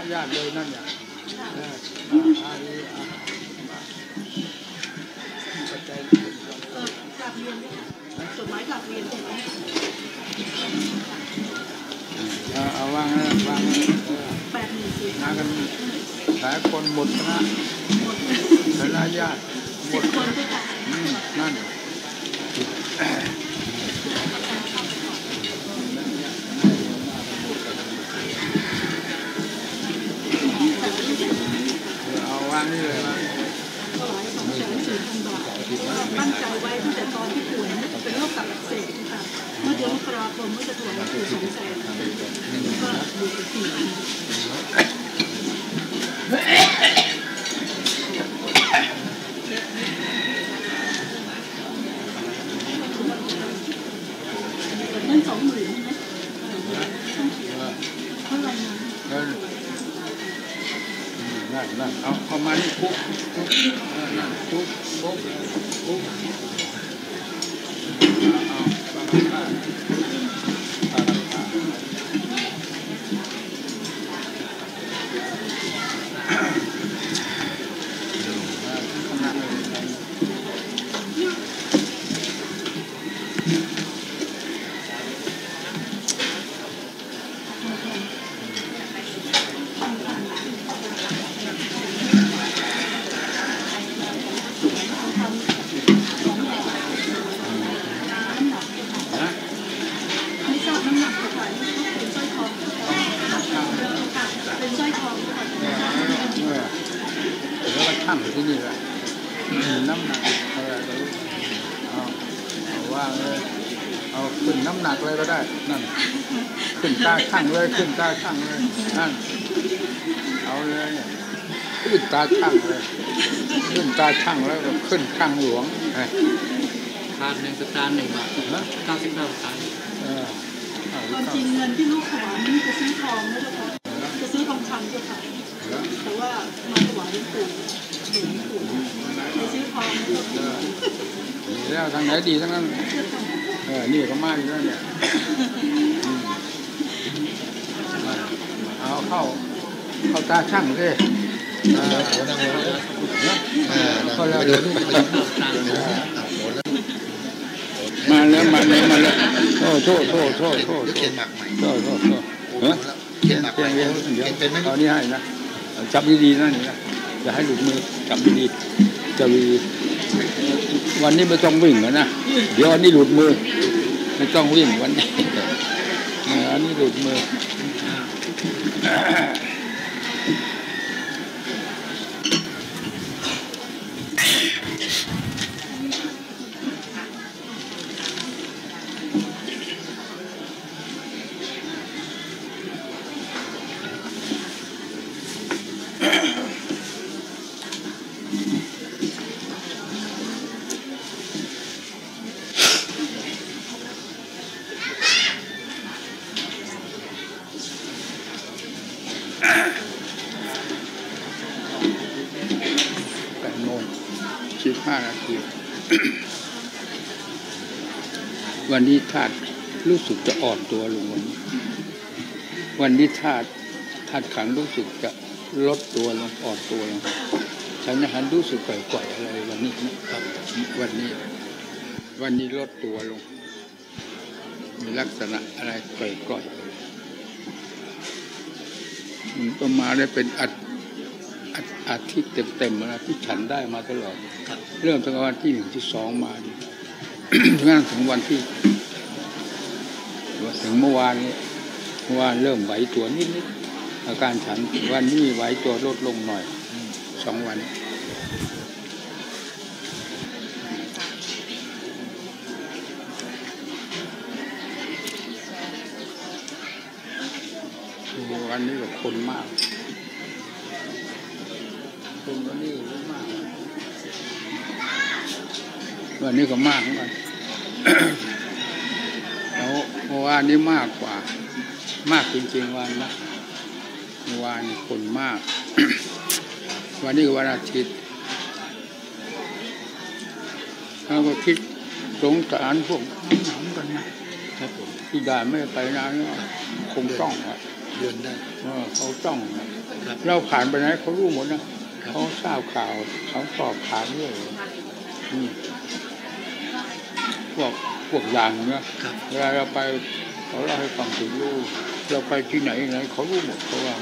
ญาติเลยนั่นอย่างกลับเรียนจดหมายกลับเรียนใช่ไหมเอาวางวาง 814 มากันหลายคนหมดนะคณะญาติหมดคนด้วยค่ะนั่นเอาวางนี่เลยนะถวาย240,000 บาทตั้งใจไว้ตั้งแต่ตอนที่ป่วยเป็นโรคตับอักเสบค่ะเมื่อเดือนมกราคมเมื่อจะถวายปู่200,000ก็อยู่กับ4,000เงิน20,000ใช่ไหมเท่าไหร่นั่นเอามานี่ปุ๊บปุ๊บที่นี่แหละน้ำหนักอะไรเอาว่างเลยเอาขึ้นน้ำหนักเลยก็ได้นั่นขึ้นตาช่างเลยขึ้นตาช่างเลยนั่นเอาเลยขึ้นตาช่างเลยขึ้นตาช่างแล้วก็ขึ้นช่างหลวงทาน1 สตางค์ 1 บาทนะ99 สตางค์ความจริงเงินที่ลูกถวายนี่จะซื้อทองนะเจ้าค่ะจะซื้อทองคำเจ้าค่ะแต่ว่ามาถวายหลวงปู่ไปซื้อทองแล้วทางไหนดีทั้งนั้นนี่ก็มากอยู่แล้วเนี่ยเอาเข้าตาช่างเลยก็แล้วมาแล้วโอ้โทษเขียนหมักใหม่โทษเขียนหมักใหม่เดี๋ยวเอานี่ให้นะจับดีๆนะนี่นะอย่าให้หลุดมือจับดีๆจะมีวันนี้ไม่ต้องวิ่งนะเดี๋ยววันนี้หลุดมือไม่ต้องวิ่งวันนี้อันนี้หลุดมือ15 นาทีวันนี้ธาตุรู้สึกจะอ่อนตัวลงวันนี้ธาตุขันรู้สึกจะลดตัวลงอ่อนตัวลงฉันหันรู้สึกก่อยๆอะไรวันนี้นะครับวันนี้ลดตัวลงมีลักษณะอะไรก่อยๆมันก็มาได้เป็นอาทิตย์เต็มๆนะที่ฉันได้มาตลอดเริ่มตั้งแต่วันที่1 ที่ 2มาดิงั้นถึงวันที่ถึงเมื่อวานนี้เริ่มไหวตัวนิดๆอาการฉันวันนี้ไหวตัวลดลงหน่อย2 วันวันนี้ก็คนมากวันนี้มากวันนี้ก็มากเหมือนกันแล้วเมื่อวานนี้มากกว่ามากจริงๆวันนะเมื่อวานนี้คนมาก วันนี้วันอาทิตย์เราก็คิดสงสารพวกหนามกันนะครับผมที่ได้ไม่ไปนานคงต้องเดินได้เขาจ้องเราผ่านไปไหนเขารู้หมดนะเขาทราบข่าวเขาสอบถามเรื่องพวกอย่างเนี้ยเวลาเราไปเขาเล่าให้ฟังถึงรู้เราไปที่ไหนไหนเขารู้หมดเขาว่า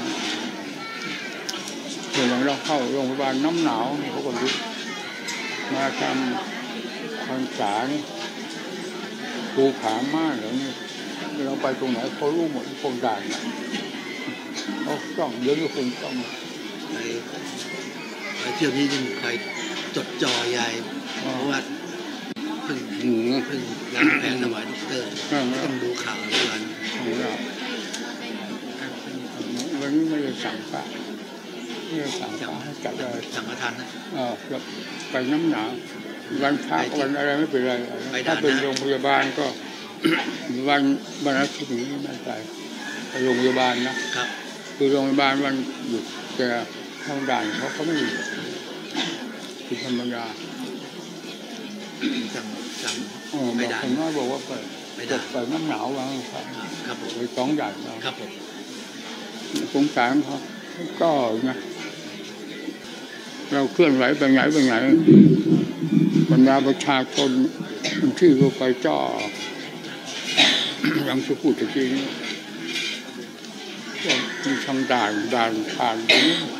อย่างเราเข้าโรงพยาบาลน้ำหนาวเขาก็รู้มาทำพรรษานี่ภูผามากแล้วนี่เราไปตรงไหนเขารู้หมดพวกด่านนะเขาต้องเยอะที่คนต้องไปเที่ยวนี้ยิ่งใครจดจ่อใหญ่เพราะว่าเพิ่งรับแผนถวายดร.ต้องดูข่าวทุกวันวันนี้ไม่ได้สั่งพระไม่ได้สั่งพระให้จัดเลยสั่งมาทันนะไปน้ำหนาววันพระวันอะไรไม่เป็นไรถ้าเป็นโรงพยาบาลก็วันอาทิตย์นี้ไม่ไปโรงพยาบาลนะครับคือโรงพยาบาลวันหยุดแต่ทางด่านเขาไม่อยู่คือธรรมดาสั่งไปด่านผมว่าบอกว่าไปน้ำหนาววางครับผมไปสองด่านครับผมสงสารเขาก็นะเราเคลื่อนไหวไปไหนบรรดาประชาชนที่เราไปจ่อยังจะพูดจริงๆว่ามีทางด่านผ่าน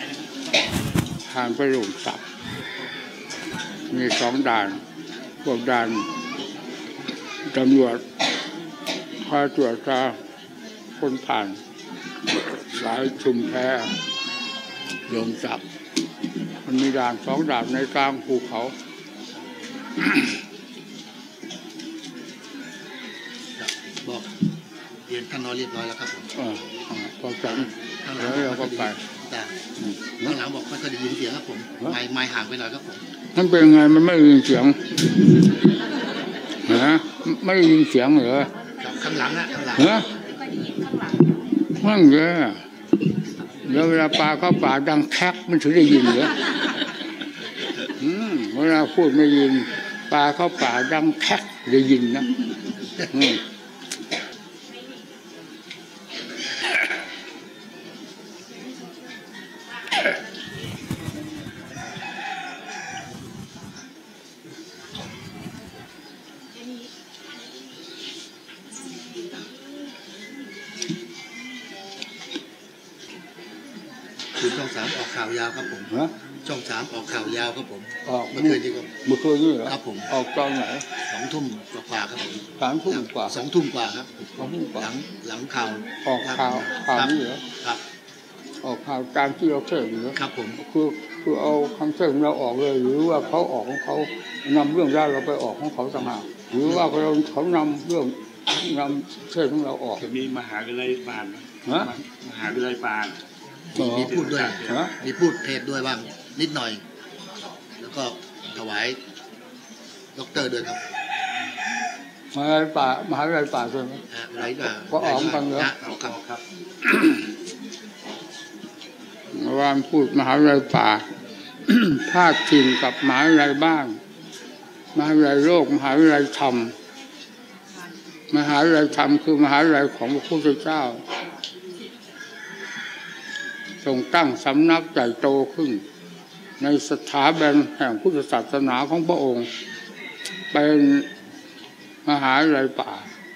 ไปหลงสับมีสองด่านพวกด่านตำรวจคอยตรวจตราคนผ่านสายชุมแพหลงสับมันมีด่านสองด่านในกลางภูเขาบอกเรียนท่านน้อยเรียบร้อยแล้วครับผมพอจังแล้วเราก็ไปแต่ข้างหลังบอกไม่เคยได้ยินเสียงครับผมไม่ห่างไปหน่อยครับผมนั่นเป็นไงมันไม่ได้ยินเสียงฮะไม่ได้ยินเสียงเหรอข้างหลังนะข้างหลังฮะมั่งเยอะแล้วเวลาปลาเข้าป่าดังแคกมันถึงได้ยินเหรอเวลาพูดไม่ยินปลาเข้าป่าดังแคกได้ยินนะคือช่อง3ออกข่าวยาวครับผมช่อง3ออกข่าวยาวครับผมเมื่อคืนนี่เหรอครับผมออกตอนไหน 2 ทุ่มกว่าครับผม 3 ทุ่มกว่า 2 ทุ่มกว่าครับหลังข่าวออกข่าวนี่เหรอครับออกข่าวตามที่เราเชิญเหรอครับผมคือเอาคำเชิญเราออกเลยหรือว่าเขาออกของเขานำเรื่องราวเราไปออกของเขาต่างหากหรือว่าเขานำเรื่องนำเชิญของเราออกมีมหาวิทยาลัยปานมหาวิทยาลัยปานมีพูดด้วยมีพูดเทศด้วยบ้างนิดหน่อยแล้วก็ถวายด็อกเตอร์ด้วยครับมหาวิทยาลัยป่าใช่ไหมก็ออกกันเหรอครับวานพูดมหาวิทยาลัยป่าภาคถิ่นกับมหาวิทยาลัยบ้านมหาวิทยาลัยโลกมหาวิทยาลัยธรรมมหาวิทยาลัยธรรมคือมหาวิทยาลัยของพระพุทธเจ้าทรงตั้งสำนักใหญ่โตขึ้นในสถาบันแห่งพุทธศาสนาของพระองค์เป็นมหาวิทยาลัยป่า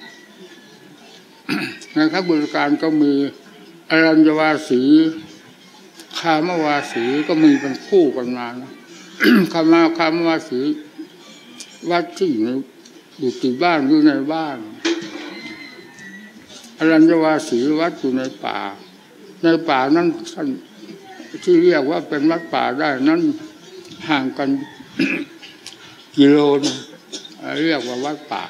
ในข้าบริการก็มีอรัญญวาสีคามวาสีก็มีเป็นคู่กันมานะคามวาสีวัดที่อยู่ที่บ้านอยู่ในบ้านอรัญญวาสีวัดอยู่ในป่านั้นท่านที่เรียกว่าเป็นวัดป่าได้นั้นห่างกันกิโลนึงเรียกว่าวัดป่า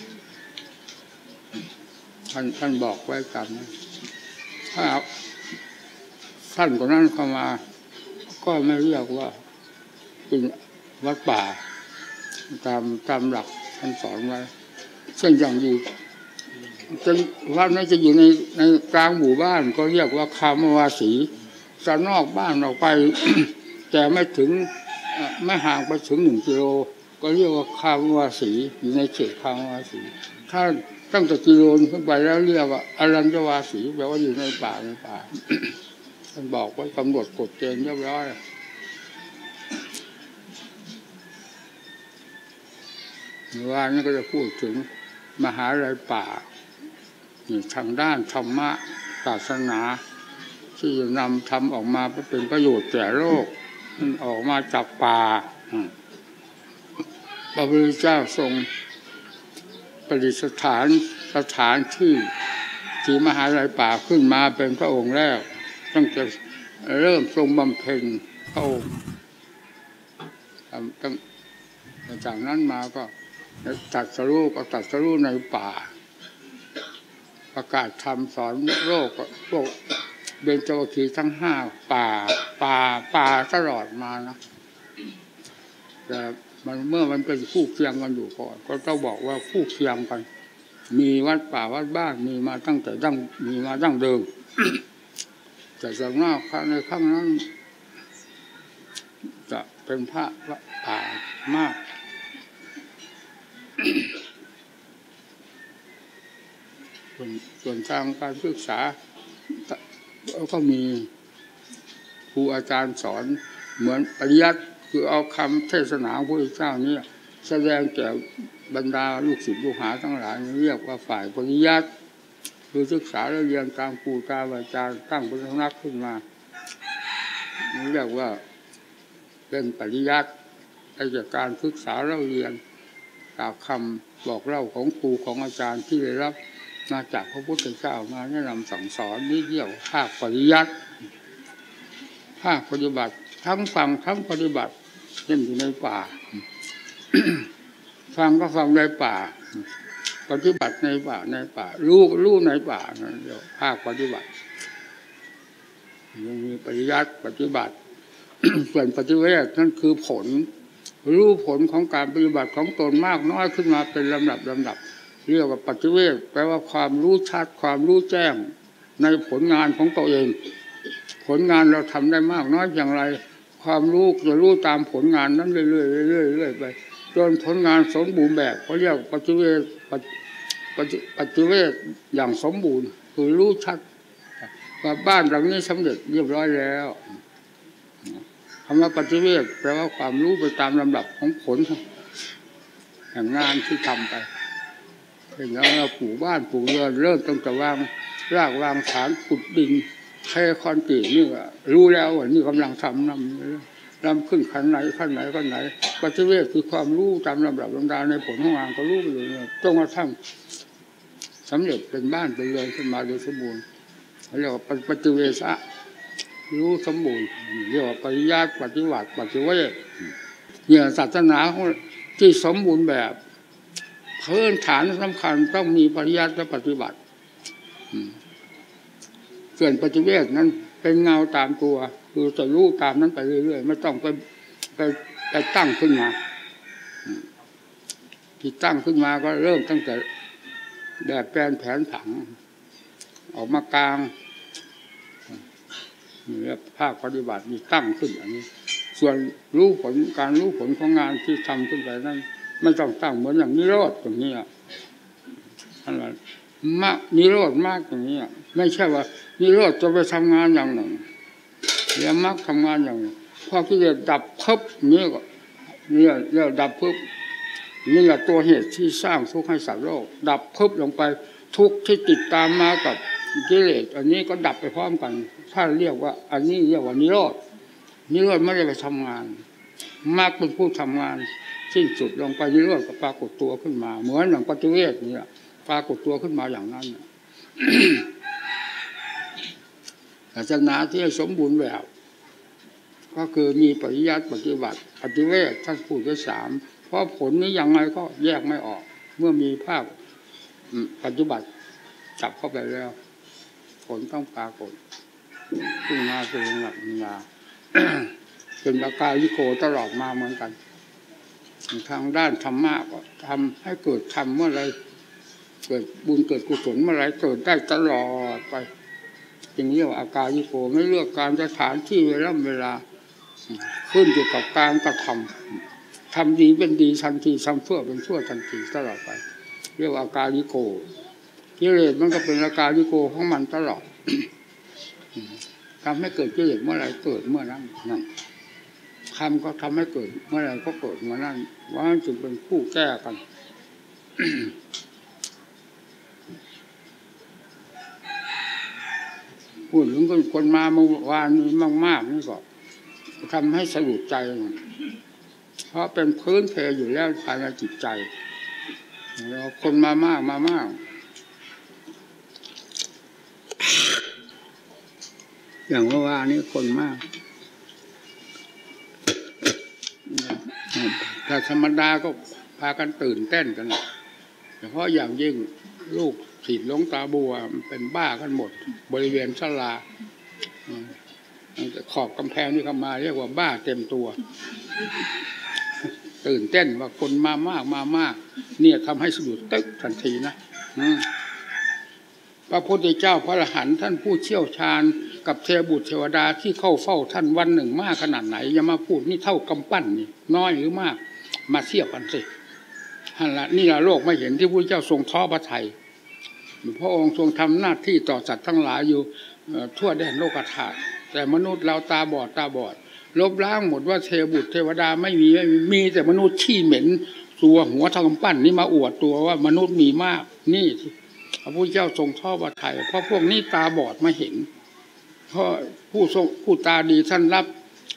ท่านบอกไว้กันถ้าท่านคนนั้นเข้ามาก็ไม่เรียกว่าเป็นวัดป่าตามหลักท่านสอนไว้เช่นอย่างอยู่วัดนั้นจะอยู่ในกลางหมู่บ้านก็เรียกว่าคามวาสีจะนอกบ้านออกไป แต่ไม่ห่างไปถึง1 กิโลก็เรียกว่าคามวาสีอยู่ในเขตคามวาสีถ้าตั้งแต่กิโลขึ้นไปแล้วเรียกว่าอรัญญวาสีแปลว่าอยู่ในป่าท่านบอกไว้กำหนดกฎเกณฑ์เรียบร้อยว่านี่ก็จะพูดถึงมหาวิทยาลัยป่าทางด้านธรรมะศาสนาที่จะนำทำออกมาเป็นประโยชน์แก่โลกมันออกมาจากป่าพระพุทธเจ้าทรงประดิษฐานสถานที่มหาวิทยาลัยป่าขึ้นมาเป็นพระองค์แรกตั้งแต่เริ่มทรงบำเพ็ญพระองค์ตั้งจากนั้นมาก็ตรัสรู้ในป่าประกาศธรรมสอนโลกพวกเบญจวัคคีย์ทั้งห้าป่าตลอดมานะแต่เมื่อมันเป็นคู่เคียงกันอยู่ก่อนก็ต้องบอกว่าคู่เคียงกันมีวัดป่าวัดบ้านมีมาตั้งแต่มีมาดั้งเดิม แต่ส่วนมากในข้างนั้นจะเป็นพระป่ามาก ส่วนทางการศึกษาก็มีครูอาจารย์สอนเหมือนปริยัติคือเอาคำเทศนาของพระพุทธเจ้านี้แสดงแก่บรรดาลูกศิษย์ลูกหาทั้งหลายเรียกว่าฝ่ายปริยัติคือศึกษาและเรียนตามครูตามอาจารย์ตั้งเป็นสำนักขึ้นมาเรียกว่าเป็นปริยัติได้จากการศึกษาและเรียนตามคำบอกเล่าของครูของอาจารย์ที่ได้รับมาจากพระพุทธเจ้ามาแนะนำสั่งสอนนี่เรียกว่าภาคปริยัติภาคปฏิบัติทั้งฟังทั้งปฏิบัติเช่นอยู่ในป่า ฟังก็ฟังในป่าปฏิบัติในป่ารู้ในป่านั่นเรียกภาคปฏิบัติยังมีปริยัติปฏิบัติ ส่วนปฏิเวทนั่นคือผลรู้ผลของการปฏิบัติของตนมากน้อยขึ้นมาเป็นลำดับเรียกว่าปฏิเวทแปลว่าความรู้ชัดความรู้แจ้งในผลงานของตัวเองผลงานเราทำได้มากน้อยอย่างไรความรู้จะรู้ตามผลงานนั้นเรื่อยๆไปจนผลงานสมบูรณ์แบบเขาเรียกปฏิเวทอย่างสมบูรณ์คือรู้ชัดว่าบ้านหลังนี้สำเร็จเรียบร้อยแล้วคำว่าปฏิเวทแปลว่าความรู้ไปตามลำดับของผลแห่งงานที่ทำไปเช่นเราปลูกบ้านปลูกเรือนเริ่มตั้งแต่วางรากวางฐานขุดดินเทคอนกรีตนี่รู้แล้วว่านี่กำลังทำนำขึ้นขั้นไหนปฏิเวทคือความรู้ตามลำดับลำดาในผลของงานก็รู้ไปเลยจนกระทั่งสำเร็จเป็นบ้านเป็นเรือนขึ้นมาโดยสมบูรณ์เรียกว่าปฏิเวสะรู้สมบูรณ์เรียกว่าปริยัติปฏิวัติปฏิเวทเนี่ยศาสนาที่สมบูรณ์แบบพื้นฐานสำคัญต้องมีปริยัติและปฏิบัติส่วนปฏิเวทนั้นเป็นเงาตามตัวคือจะรู้ตามนั้นไปเรื่อยๆไม่ต้องไปตั้งขึ้นมาที่ตั้งขึ้นมาก็เริ่มตั้งแต่แบบแปลนแผนผังออกมากลางนี่ภาคปฏิบัติมีตั้งขึ้นอย่างนี้ส่วนรู้ผลการรู้ผลของงานที่ทำขึ้นไปนั้นไม่ต้องตั้งเหมือนอย่างนิโรธตรงนี้อะไรมากนิโรธมากอย่างนี้ไม่ใช่ว่านิโรธจะไปทำงานอย่างหนึ่งแล้วมรรคทำงานอย่างหนึ่งพอกิเลสดับเพิบนี่ก็เนี่ยดับเพิบนี่แหละตัวเหตุที่สร้างทุกข์ให้สัตว์โลกดับเพิบลงไปทุกข์ที่ติดตามมากับกิเลสอันนี้ก็ดับไปพร้อมกันถ้าเรียกว่าอันนี้เรียกว่านิโรธไม่ได้ไปทำงานมรรคเป็นผู้ทำงานสิ้นสุดลงไปนิโรธก็ปรากฏตัวขึ้นมาเหมือนอย่างปฏิเวทนี่ปรากฏตัวขึ้นมาอย่างนั้น ศาสนาที่สมบูรณ์แบบก็คือมีปริยัติปฏิบัติปฏิเวทท่านพูดไว้3เพราะผลนี้ยังไงก็แยกไม่ออกเมื่อมีภาพปฏิบัติจับเข้าไปแล้วผลต้องปรากฏขึ้นมาเป็นหลักปัญญา เป็นประกายวิโกตลอดมาเหมือนกันทางด้านธรรมะก็ทำให้เกิดธรรมเมื่อไรเกิดบุญเกิดกุศลเมื่อไรเกิดได้ตลอดไปจึงเรียกว่าอากายิโกไม่เลือกการสถานที่เวลาขึ้นอยู่กับการกระทำดีเป็นดีทันทีทำชั่วเป็นชั่วทันทีตลอดไปเรียกว่าอาการลิโกกิเลสมันก็เป็นอาการลิโกของมันตลอดทำให้เกิดกิเลสเมื่อไรเกิดเมื่อนั้นนั่นคำก็ทำให้เกิดเมื่อไรก็เกิดเมื่อนั้นว่าจึงเป็นคู่แก้กันพูดถึงคนมาเมื่อวานนี้มากๆนี่ก็ทำให้สะดุดใจเพราะเป็นพื้นเพอยู่แล้วภายในจิตใจแล้วคนมามากอย่างเมื่อวานนี้คนมากแต่ธรรมดาก็พากันตื่นเต้นกันเฉพาะอย่างยิ่งลูกศิษย์หลวงตาบัวเป็นบ้ากันหมดบริเวณศาลาขอบกำแพงนี่เข้ามาเรียกว่าบ้าเต็มตัวตื่นเต้นว่าคนมามากเนี่ยทำให้สะดุดตึ๊กทันทีนะพระพุทธเจ้าพระอรหันต์ท่านผู้เชี่ยวชาญกับเทวบุตรเทวดาที่เข้าเฝ้าท่านวันหนึ่งมากขนาดไหนอย่ามาพูดนี่เท่ากำปั้นนี่น้อยหรือมากมาเทียบกันสินี่ละโลกไม่เห็นที่พระพุทธเจ้าทรงท้อพระทัยพระองค์ทรงทำหน้าที่ต่อสัตว์ทั้งหลายอยู่ทั่วแดนโลกธาตุแต่มนุษย์เราตาบอดลบล้างหมดว่าเทวบุตรเทวดาไม่มีแต่มนุษย์ขี้เหม็นตัวหัวเท่ากำปั้นนี่มาอวดตัวว่ามนุษย์มีมากนี่พระพุทธเจ้าทรงท้อพระทัยเพราะพวกนี้ตาบอดไม่เห็นเพราะผู้ตาดีท่านรับ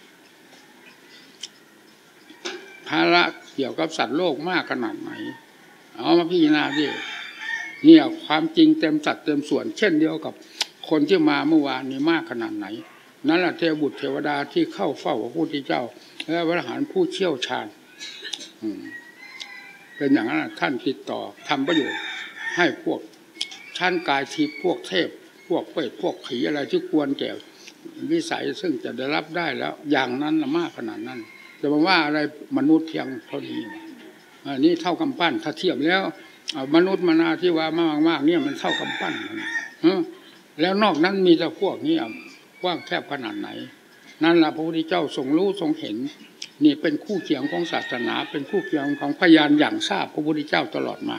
ภาระเกี่ยวกับสัตว์โลกมากขนาดไหนเอามาพิจารณาดิเนี่ยความจริงเต็มสัดเต็มส่วนเช่นเดียวกับคนที่มาเมื่อวานนี้มากขนาดไหนนั่นแหละเทวบุตรเทวดาที่เข้าเฝ้าพระพุทธเจ้าและพระอรหันต์ผู้เชี่ยวชาญเป็นอย่างนั้นท่านติดต่อทำประโยชน์ให้พวกชั้นกายทิพย์พวกเทพพวกเปรตพวกผีอะไรที่ควรแก่วิสัยซึ่งจะได้รับได้แล้วอย่างนั้นมากขนาดนั้นจะมาว่าอะไรมนุษย์เพียงเท่านี้อันนี้เท่ากำปั้นถ้าเทียบแล้วมนุษย์มนาที่ว่ามากเนี่ยมันเท่ากำปั้นแล้วนอกนั้นมีแต่พวกนี้กว้างแคบขนาดไหนนั่นแหละพระพุทธเจ้าทรงรู้ทรงเห็นนี่เป็นคู่เคียงของศาสนาเป็นคู่เคียงของพยานอย่างทราบพระพุทธเจ้าตลอดมา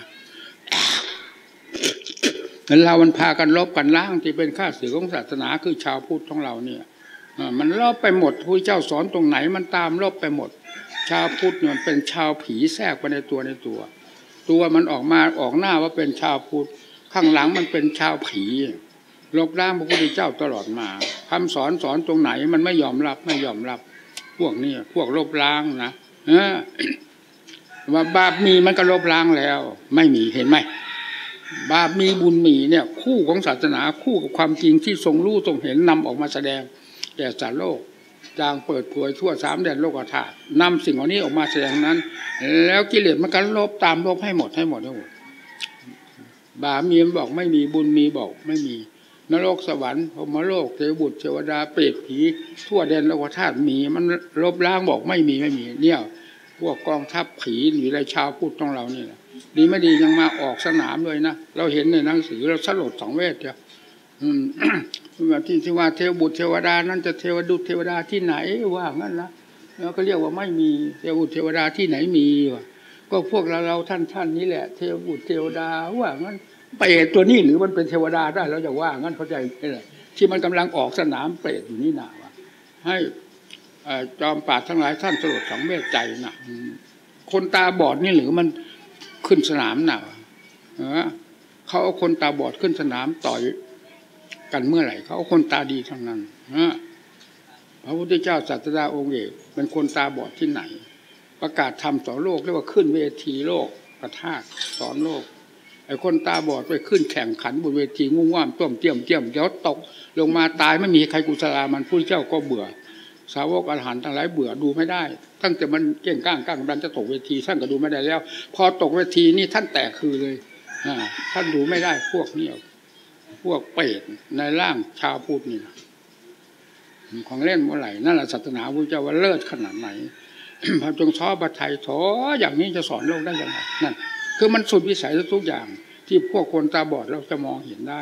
เรามันพากันลบกันล้างที่เป็นข้าศึกของศาสนาคือชาวพุทธของเราเนี่ยมันลบไปหมดพระพุทธเจ้าสอนตรงไหนมันตามลบไปหมดชาวพุทธมันเป็นชาวผีแทรกไปในตัวมันออกหน้าว่าเป็นชาวพุทธข้างหลังมันเป็นชาวผีลบล้างพระพุทธเจ้าตลอดมาคำสอนตรงไหนมันไม่ยอมรับพวกนี้พวกลบล้างนะว่าบาปมีมันก็ลบล้างแล้วไม่มีเห็นไหมบาปมีบุญมีเนี่ยคู่ของศาสนาคู่กับความจริงที่ทรงรู้ทรงเห็นนำออกมาแสดงแก่สัตว์โลกจางเปิดเผยทั่ว3แดนโลกธาตุนำสิ่งเหล่านี้ออกมาแสดงนั้นแล้วกิเลสมันก็ลบตามลบให้หมดบาปมีมันบอกไม่มีบุญมีบอกไม่มีนรกสวรรค์พรหมโลกเทวบุตรเทวดาเปรตผีทั่วแดนโลกธาตุมีมันลบล้างบอกไม่มีเนี่ยพวกกองทัพผีหรือไรชาวพุทธของเรานี่แหละดีไม่ดียังมาออกสนามเลยนะเราเห็นในหนังสือเราสลดสังเวชจ้ะที่ว่าเทวบุตรเทวดานั้นจะเทวดุจเทวดาที่ไหนว่างั้นนะแล้วก็เรียกว่าไม่มีเทวบุตรเทวดาที่ไหนมีวะก็พวกเราท่านนี้แหละเทวบุตรเทวดาว่างั้นเปรตตัวนี้หรือมันเป็นเทวดาได้เราจะว่างั้นเข้าใจไหมที่มันกำลังออกสนามเปรตอยู่นี่นะวะให้จอมปราชญ์ทั้งหลายท่านสลดสังเวชใจนะคนตาบอดนี่หรือมันขึ้นสนามหนาวเขาเอาคนตาบอดขึ้นสนามต่อยกันเมื่อไหร่เขาเอาคนตาดีทั้งนั้นพระพุทธเจ้าศาสดาองค์เอกเป็นคนตาบอดที่ไหนประกาศธรรมต่อโลกเรียกว่าขึ้นเวทีโลกประทาสอนโลกไอ้คนตาบอดไปขึ้นแข่งขันบนเวทีงุ่มง่ามต้มเตี้ยมเดี๋ยวตกลงมาตายไม่มีใครกุศลามันพระเจ้าก็เบื่อสาวกอรหันต์ทั้งหลายเบื่อดูไม่ได้ตั้งแต่มันเก่งก้างดันจะตกเวทีท่านก็ดูไม่ได้แล้วพอตกเวทีนี่ท่านแตกคือเลยท่านดูไม่ได้พวกนี้พวกเปรตในร่างชาวพุทธนี่นะของเล่นเมื่อไหร่นั่นแหละศาสนาพระเจ้าว่าเลิศขนาดไหน พระจงท้อพระทัยท้ออย่างนี้จะสอนโลกได้ยังไงนั่นคือมันสุดวิสัยทุกอย่างที่พวกคนตาบอดเราจะมองเห็นได้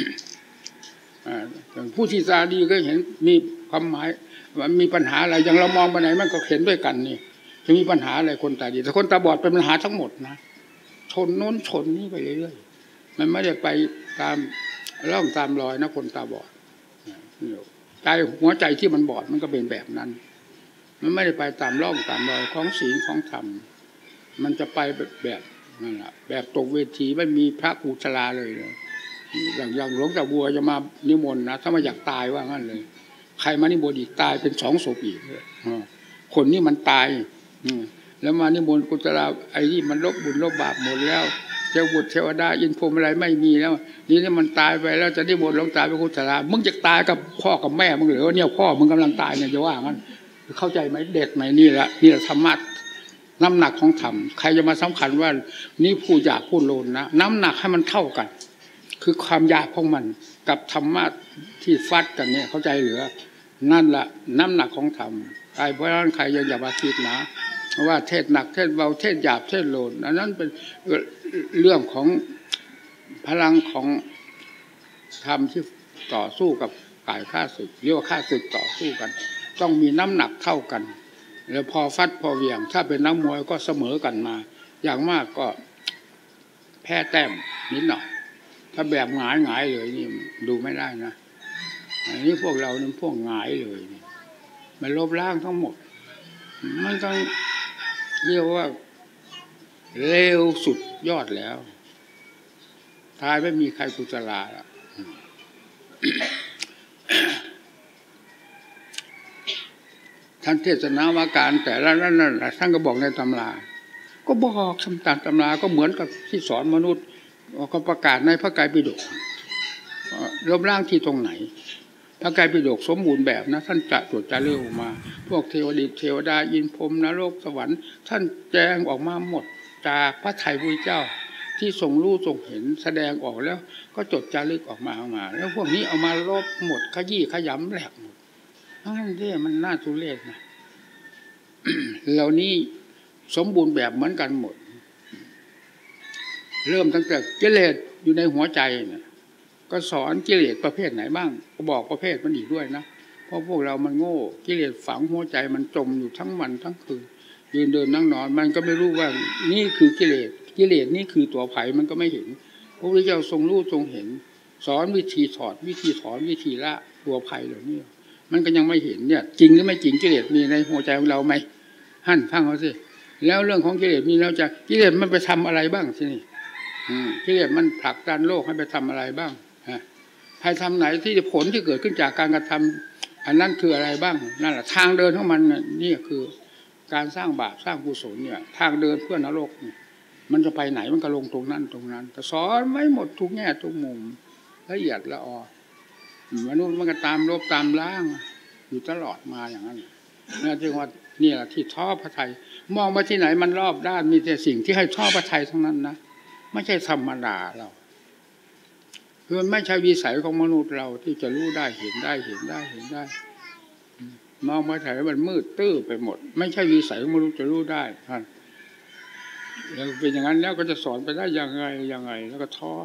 ผู้ที่ตาดีก็เห็นมีความหมายว่ามีปัญหาอะไรอย่างเรามองไปไหนมันก็เห็นด้วยกันนี่จะมีปัญหาอะไรคนตาดีแต่คนตาบอดเป็นปัญหาทั้งหมดนะชนโน้นชนนี่ไปเรื่อยๆมันไม่ได้ไปตามร่องตามรอยนะคนตาบอดใจหัวใจที่มันบอดมันก็เป็นแบบนั้นมันไม่ได้ไปตามร่องตามรอยของศีลของธรรมมันจะไปแบบนั่นแหละแบบตกเวทีไม่มีพระกุศลาเลยอย่างหลวงตาบัวจะมานิมนต์นะถ้ามาอยากตายว่างั้นเลยใครมานิมนต์อีกตายเป็น2 ศพอีกคนนี้มันตายแล้วมานิมนต์กุศลาไอ้ที่มันลบบุญลบบาปหมดแล้วเจ้าบุตรเทวดาอินพรหมอะไรไม่มีแล้วนี่มันตายไปแล้วจะนิมนต์หลวงตาไปกุศลามึงจะตายกับพ่อกับแม่มึงหรือว่าเนี่ยพ่อมึงกำลังตายเนี่ยจะว่างั้นเข้าใจไหมเด็ดไหมนี่แหละธรรมะน้ำหนักของธรรมใครจะมาสำคัญว่านี่ผู้หยาบผู้โลนนะน้ำหนักให้มันเท่ากันคือความหยาบของมันกับธรรมะที่ฟัดกันเนี่ยเข้าใจหรือนั่นแหละน้ำหนักของธรรมใครเพราะฉะนั้นใครยังอย่ามาคิดนะว่าเทศหนักเทศเบาเทศหยาบเทศโลนอันนั้นเป็นเรื่องของพลังของธรรมที่ต่อสู้กับฝ่ายข้าศึกเรียกว่าข้าศึกต่อสู้กันต้องมีน้ำหนักเท่ากันแล้วพอฟัดพอเหวี่ยงถ้าเป็นนักมวยก็เสมอกันมาอย่างมากก็แพ้แต้มนิดหน่อยถ้าแบบหงายเลยนี่ดูไม่ได้นะอันนี้พวกเรานี่พวกหงายเลยนี่มันลบล้างทั้งหมดมันต้องเรียกว่าเร็วสุดยอดแล้วตายไม่มีใครกุศลาละท่านเทศนาวาการแต่ละนั่นท่านก็บอกในตำราก็บอกคำตามตำราก็เหมือนกับที่สอนมนุษย์ก็ประกาศในพระไตรปิฎกลบล้างที่ตรงไหนพระไตรปิฎกสมบูรณ์แบบนะท่านจะตรวจจะเร็วมาพวกเทวดาอินพรหมนรกสวรรค์ท่านแจงออกมาหมดจากพระทัยพระเจ้าที่ทรงรู้ทรงเห็นแสดงออกแล้วก็จดจารึกออกมาแล้วพวกนี้เอามาลบหมดขยี้ขยำแหลกหมดนั่นที่มันน่าทุเรศนะเหล่านี้สมบูรณ์แบบเหมือนกันหมดเริ่มตั้งแต่กิเลสอยู่ในหัวใจเนี่ยก็สอนกิเลสประเภทไหนบ้างก็บอกประเภทมันอีกด้วยนะเพราะพวกเรามันโง่กิเลสฝังหัวใจมันจมอยู่ทั้งวันทั้งคืนยืนเดินนั่งนอนมันก็ไม่รู้ว่านี่คือกิเลสนี่คือตัวไผ่มันก็ไม่เห็นพระพุทธเจ้าทรงรู้ทรงเห็นสอนวิธีถอดวิธีถอนวิธีละตัวไผ่เหล่านี้มันก็ยังไม่เห็นเนี่ยจริงหรือไม่จริงกิเลสมีในหัวใจของเราไหมหั่นฟังเขาสิแล้วเรื่องของกิเลสมีแล้วจะกิเลสมันไปทำอะไรบ้างสินี่กิเลสมันผลักดันโลกให้ไปทำอะไรบ้างใครทำไหนที่ผลที่เกิดขึ้นจากการกระทำอันนั้นคืออะไรบ้างนั่นแหละทางเดินของมันนี่คือการสร้างบาปสร้างกุศลเนี่ยทางเดินเพื่อนรกมันจะไปไหนมันก็ลงตรงนั้นแต่สอนไม่หมดทุกแง่ทุกมุมละเอียดละออมนุษย์มันก็ตามลบตามล้างอยู่ตลอดมาอย่างนั้นนี่จึงว่านี่แหละที่ท้อพระทัยมองมาที่ไหนมันรอบด้านมีแต่สิ่งที่ให้ท้อพระทัยทั้งนั้นนะไม่ใช่ธรรมดาเราคือมันไม่ใช่วิสัยของมนุษย์เราที่จะรู้ได้เห็นได้มองมาถ่ายมันมืดตื้อไปหมดไม่ใช่วิสัยของมนุษย์จะรู้ได้ท่านแล้วเป็นอย่างนั้นแล้วก็จะสอนไปได้ยังไงแล้วก็ท้อ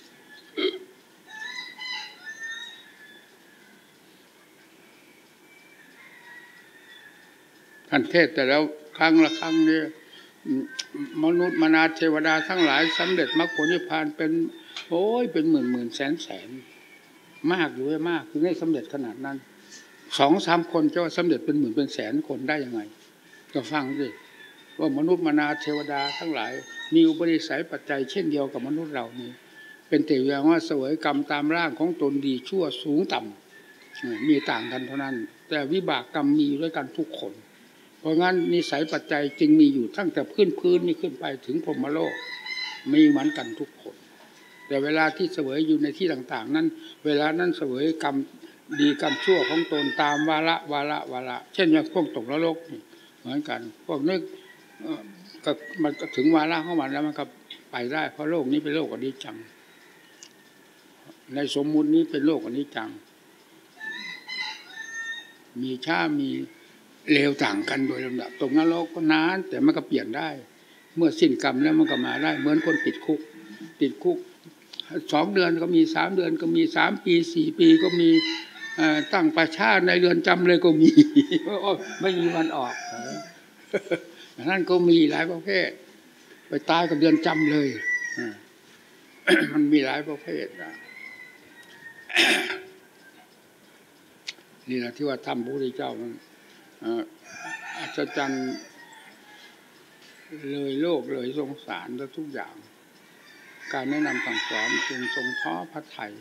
ท่านเทศแต่แล้วครั้งละครั้งเนี่ยมนุษย์มนาเทวดาทั้งหลายสำเร็จมรรคผลนิพพานเป็นเป็นหมื่นแสนมากอยู่มากคือไม่สำเร็จขนาดนั้น 2-3 คนจะว่าสำเร็จเป็นหมื่นเป็นแสนคนได้ยังไงก็ฟังสิว่ามนุษย์มนาเทวดาทั้งหลายมีอุปนิสัยปัจจัยเช่นเดียวกับมนุษย์เรานี้เป็นแต่อย่างว่าเสวยกรรมตามร่างของตนดีชั่วสูงต่ำมีต่างกันเท่านั้นแต่วิบากกรรมมีด้วยกันทุกคนเพราะงั้นนิสัยปัจจัยจึงมีอยู่ตั้งแต่พื้นนี่ขึ้นไปถึงพรหมโลกมีเหมือนกันทุกคนแต่เวลาที่เสวยอยู่ในที่ต่างๆนั้นเวลานั้นเสวยกรรมดีกรรมชั่วของตนตามวาระเช่นอย่างพวกตกนรกนี่เหมือนกันพวกนึกก็มันก็ถึงวาระของมันแล้วมันก็ไปได้เพราะโลกนี้เป็นโลกอนิจจังในสมมุตินี้เป็นโลกอนิจจังมีช้ามีเลวต่างกันโดยลำดับตกนรกก็นานแต่มันก็เปลี่ยนได้เมื่อสิ้นกรรมแล้วมันก็มาได้เหมือนคนติดคุก2 เดือนก็มี3 เดือนก็มี3 ปี4 ปีก็มีตั้งประชาในเรือนจำเลยก็มีไม่มีวันออกนั่นก็มีหลายประเภทไปตายกับเรือนจำเลยมันมีหลายประเภทนะนี่แหละที่ว่าทำพระพุทธเจ้ามันอัศจรรย์เลยโลกเลยสงสารและทุกอย่างการแนะนำสั่งสอนจึงทรงท้อพระทัย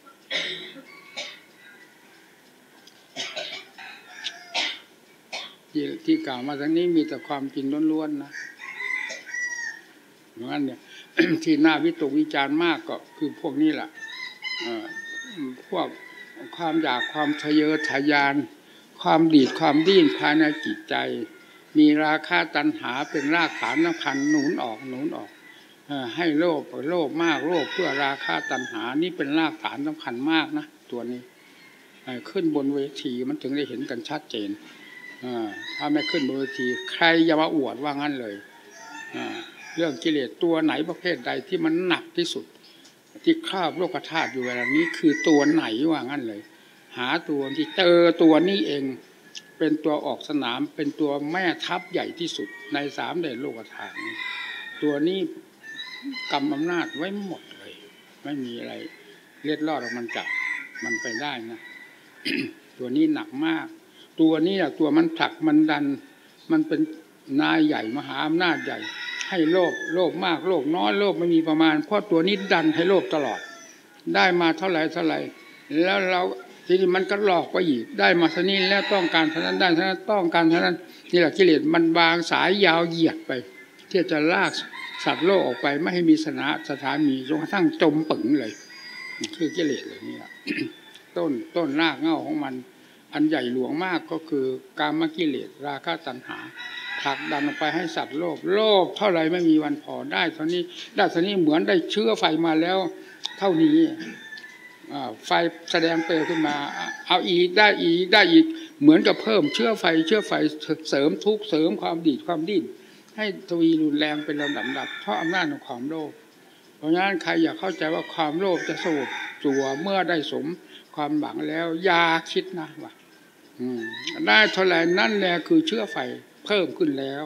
ที่กล่าวมาทั้งนี้มีแต่ความจริงล้วนๆนะงั้นเนี่ย ที่น่าวิตกวิจารณ์มากก็คือพวกนี้แหละพวกความอยากความทะเยอทะยานความดีดความดิ้นภายในจิตใจมีราคะตัณหาเป็นรากฐานสำคัญหนุนออกให้โลภมากโลภเพื่อราคะตัณหานี่เป็นรากฐานสำคัญมากนะตัวนี้ขึ้นบนเวทีมันถึงได้เห็นกันชัดเจนถ้าไม่ขึ้นบนเวทีใครอย่ามาอวดว่างั้นเลยเรื่องกิเลสตัวไหนประเภทใดที่มันหนักที่สุดที่ครอบโลกธาตุอยู่เวลานี้คือตัวไหนว่างั้นเลยหาตัวที่เจอตัวนี้เองเป็นตัวออกสนามเป็นตัวแม่ทัพใหญ่ที่สุดใน3 แดนโลกธาตุนี้ตัวนี้กำอำนาจไว้หมดเลยไม่มีอะไรเล็ดลอดออกมันจับมันไปได้นะ ตัวนี้หนักมากตัวนี้แหละตัวมันผลักมันดันมันเป็นนายใหญ่มหาอำนาจใหญ่ให้โลภมากโลภน้อยโลภไม่มีประมาณเพราะตัวนี้ดันให้โลภตลอดได้มาเท่าไหร่แล้วเราทีนี้มันก็หลอกไปอีกได้มาเท่านี้แล้วต้องการเท่านั้นได้เท่านั้นต้องการเท่านั้นนี่แหละกิเลสมันบางสายยาวเหยียดไปที่จะลากสัตว์โลกออกไปไม่ให้มีสถานีจนกระทั่งจมปึ๋งเลยคือกิเลสเลยนี่ ต้นรากเหง้าของมันอันใหญ่หลวงมากก็คือกามกิเลสราคะตัณหาผลักดันออกไปให้สัตว์โลภเท่าไรไม่มีวันพอได้เท่านี้เหมือนได้เชื้อไฟมาแล้วเท่านี้ไฟแสดงเปลวขึ้นมาเอาอีกได้อีกเหมือนกับเพิ่มเชื้อไฟเสริมทุกข์เสริมความดีดความดิ้นให้ทวีรุนแรงเป็นลำดับเพราะอำนาจของความโลภเพราะฉะนั้นใครอยากเข้าใจว่าความโลภจะสงบตัวเมื่อได้สมความหวังแล้วอย่าคิดนะว่าได้เท่าไหร่นั่นแหละคือเชื้อไฟเพิ่มขึ้นแล้ว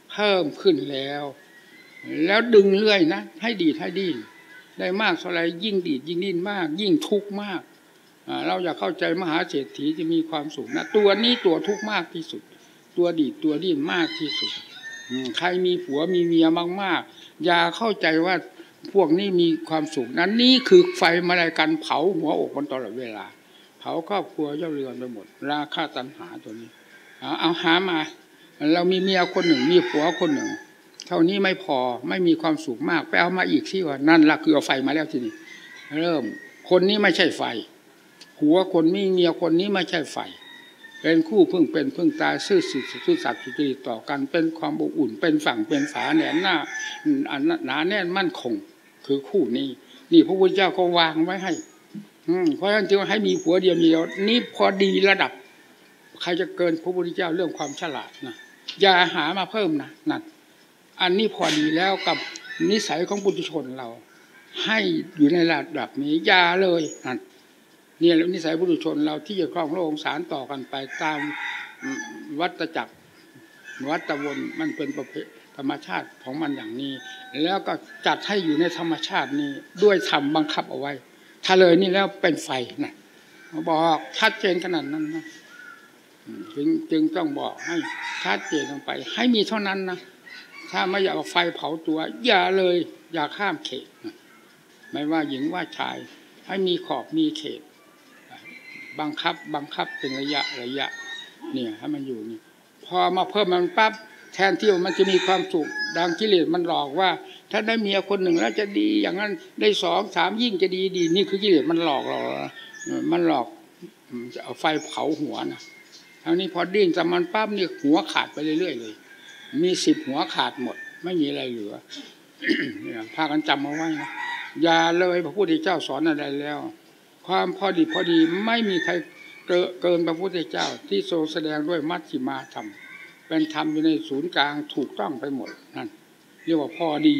แล้วดึงเรื่อยนะให้ดีดให้ดิ้นได้มากเท่าไหร่ยิ่งดีดยิ่งดิ้นมากยิ่งทุกข์มากเราอยากเข้าใจมหาเศรษฐีจะมีความสุขนะตัวนี้ตัวทุกข์มากที่สุดตัวดีดตัวดิ้นมากที่สุดใครมีผัวมีเมียมากๆอย่าเข้าใจว่าพวกนี้มีความสุขนั้นนี่คือไฟมาลายกันเผาหัวอกมันตลอดเวลาเผาครอบครัวเจ้าเรือนไปหมดราคะตัณหาตัวนี้เอาหามาเรามีเมียคนหนึ่งมีผัวคนหนึ่งเท่านี้ไม่พอไม่มีความสุขมากไปเอามาอีกที่ว่านั่นละคือเอาไฟมาแล้วทีนี้เริ่มคนนี้ไม่ใช่ไฟผัวคนนี้เมียคนนี้ไม่ใช่ไฟเป็นคู่พึ่งเป็นพึ่งตายซื่อสัตย์สุจริตต่อกันเป็นความอบอุ่นเป็นฝั่งเป็นฝาแหนหน้าหนาแน่นมั่นคงคือคู่นี้นี่พระพุทธเจ้าก็วางไว้ให้เพราะฉะนั้นจึงให้มีผัวเดียวนี่พอดีระดับใครจะเกินพระพุทธเจ้าเรื่องความฉลาดนะอย่าหามาเพิ่มนะนั่นอันนี้พอดีแล้วกับนิสัยของปุถุชนเราให้อยู่ในระดับนี้อย่าเลยนั่นนี่แหละนิสัยปุถุชนเราที่จะครองโลกสารต่อกันไปตามวัฏจักรวัฏวนมันเป็นประเพณีธรรมชาติของมันอย่างนี้แล้วก็จัดให้อยู่ในธรรมชาตินี้ด้วยธรรมบังคับเอาไว้ถ้าเลยนี่แล้วเป็นไฟนะบอกชัดเจนขนาดนั้นนะจึงต้องบอกให้ชัดเจนลงไปให้มีเท่านั้นนะถ้าไม่อยากเอาไฟเผาตัวอย่าเลยอย่าข้ามเขตไม่ว่าหญิงว่าชายให้มีขอบมีเขตบังคับเป็นระยะเนี่ยให้มันอยู่นี่พอมาเพิ่มมันปั๊บแทนที่มันจะมีความสุขดังกิเลสมันหลอกว่าถ้าได้เมียคนหนึ่งแล้วจะดีอย่างนั้นได้2 3ยิ่งจะดีนี่คือกิเลสมันหลอกเรามันหลอกจะเอาไฟเผาหัวนะอันนี้พอดิ้นจากมันปั๊บนี่หัวขาดไปเรื่อยๆเลยมี10หัวขาดหมดไม่มีอะไรเหลือ เนี่ยพากันจำเอาไว้นะอย่าเลยพระพุทธเจ้าสอนอะไรแล้วความพอดีไม่มีใครเกินพระพุทธเจ้าที่ทรงแสดงด้วยมัชฌิมาธรรมเป็นธรรมอยู่ในศูนย์กลางถูกต้องไปหมดนั่นเรียกว่าพอดี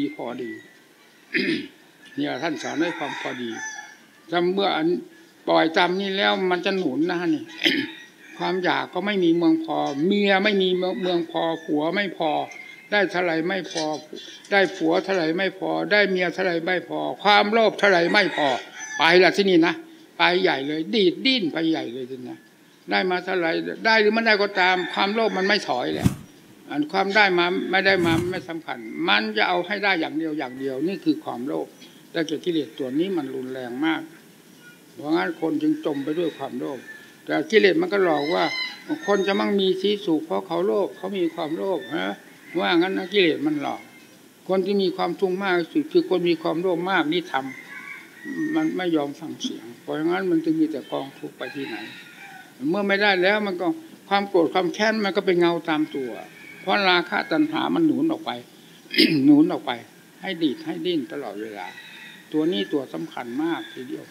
เนี่ยท่านสอนด้วยความพอดีถ้าเมื่อปล่อยตามนี้แล้วมันจะหนุนนะนี่ ความอยากก็ไม่มีเมืองพอเมียไม่มีเมืองพอผัวไม่พอได้เท่าไรไม่พอได้ผัวเท่าไรไม่พอได้เมียเท่าไรไม่พอความโลภเท่าไรไม่พอไปละที่นี่นะไปใหญ่เลยดีดดิ้นไปใหญ่เลยทีนะได้มาเท่าไรได้หรือไม่ได้ก็ตามความโลภมันไม่ถอยแหละอันความได้มาไม่ได้มาไม่สำคัญมันจะเอาให้ได้อย่างเดียวอย่างเดียวนี่คือความโลภแต่กิเลสตัวนี้มันรุนแรงมากเพราะงั้นคนจึงจมไปด้วยความโลภแต่กิเลสมันก็หลอกว่าคนจะมั่งมีสีสุขเพราะเขาโลภเขามีความโลภฮะว่างั้นนะกิเลสมันหลอกคนที่มีความทุกข์มากสุดคือคนมีความโลภมากนี่ทำมันไม่ยอมฟังเสียงเพราะงั้นมันจึงมีแต่กองทุกข์ไปที่ไหนเมื่อไม่ได้แล้วมันก็ความโกรธความแค้นมันก็เป็นเงาตามตัวเพราะราคะตัณหามันหนุนออกไป หนุนออกไปให้ดีดให้ดิ้นตลอดเวลาตัวนี้ตัวสำคัญมากทีเดียว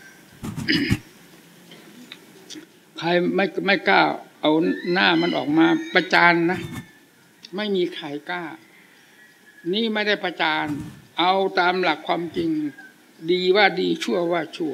ใครไม่กล้าเอาหน้ามันออกมาประจานนะไม่มีใครกล้านี่ไม่ได้ประจานเอาตามหลักความจริงดีว่าดีชั่วว่าชั่ว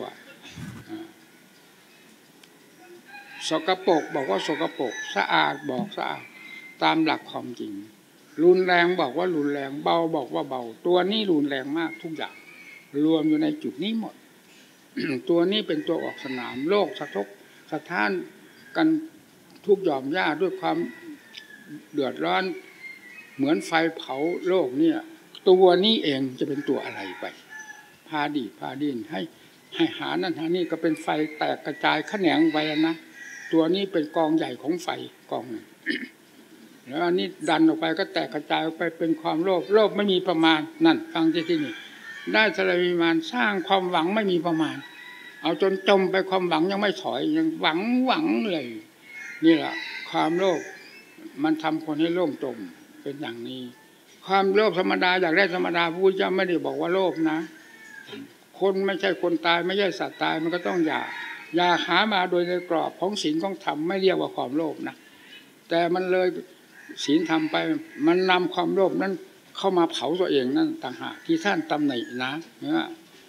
สกปรกบอกว่าสกปรกสะอาดบอกสะอาดตามหลักความจริงรุนแรงบอกว่ารุนแรงเบาบอกว่าเบาตัวนี้รุนแรงมากทุกอย่างรวมอยู่ในจุดนี้หมด ตัวนี้เป็นตัวออกสนามโลกสะทกสะท้านกันทุกหย่อมหญ้าด้วยความเดือดร้อนเหมือนไฟเผาโลกเนี่ยตัวนี้เองจะเป็นตัวอะไรไปพาดีพาดินให้หานั่นหานี่ก็เป็นไฟแตกกระจายแขนงไปนะตัวนี้เป็นกองใหญ่ของไฟกองนึง แล้วอันนี้ดันออกไปก็แตกกระจายออกไปเป็นความโลภโลภไม่มีประมาณนั่นฟังที่นี่ได้ทะเลวิมานสร้างความหวังไม่มีประมาณเอาจนจมไปความหวังยังไม่ถอยยังหวังเลยนี่แหละความโลภมันทำคนให้โลภจมเป็นอย่างนี้ความโลภธรรมดาอยากได้ธรรมดาพุทธเจ้าไม่ได้บอกว่าโลภนะคนไม่ใช่คนตายไม่ใช่สัตว์ตายมันก็ต้องอยากหามาโดยในกรอบของศีลของธรรมไม่เรียกว่าความโลภนะแต่มันเลยศีลธรรมไปมันนำความโลภนั้นเข้ามาเผาตัวเองนั่นต่างหากที่ท่านตำหนินะเนี่ย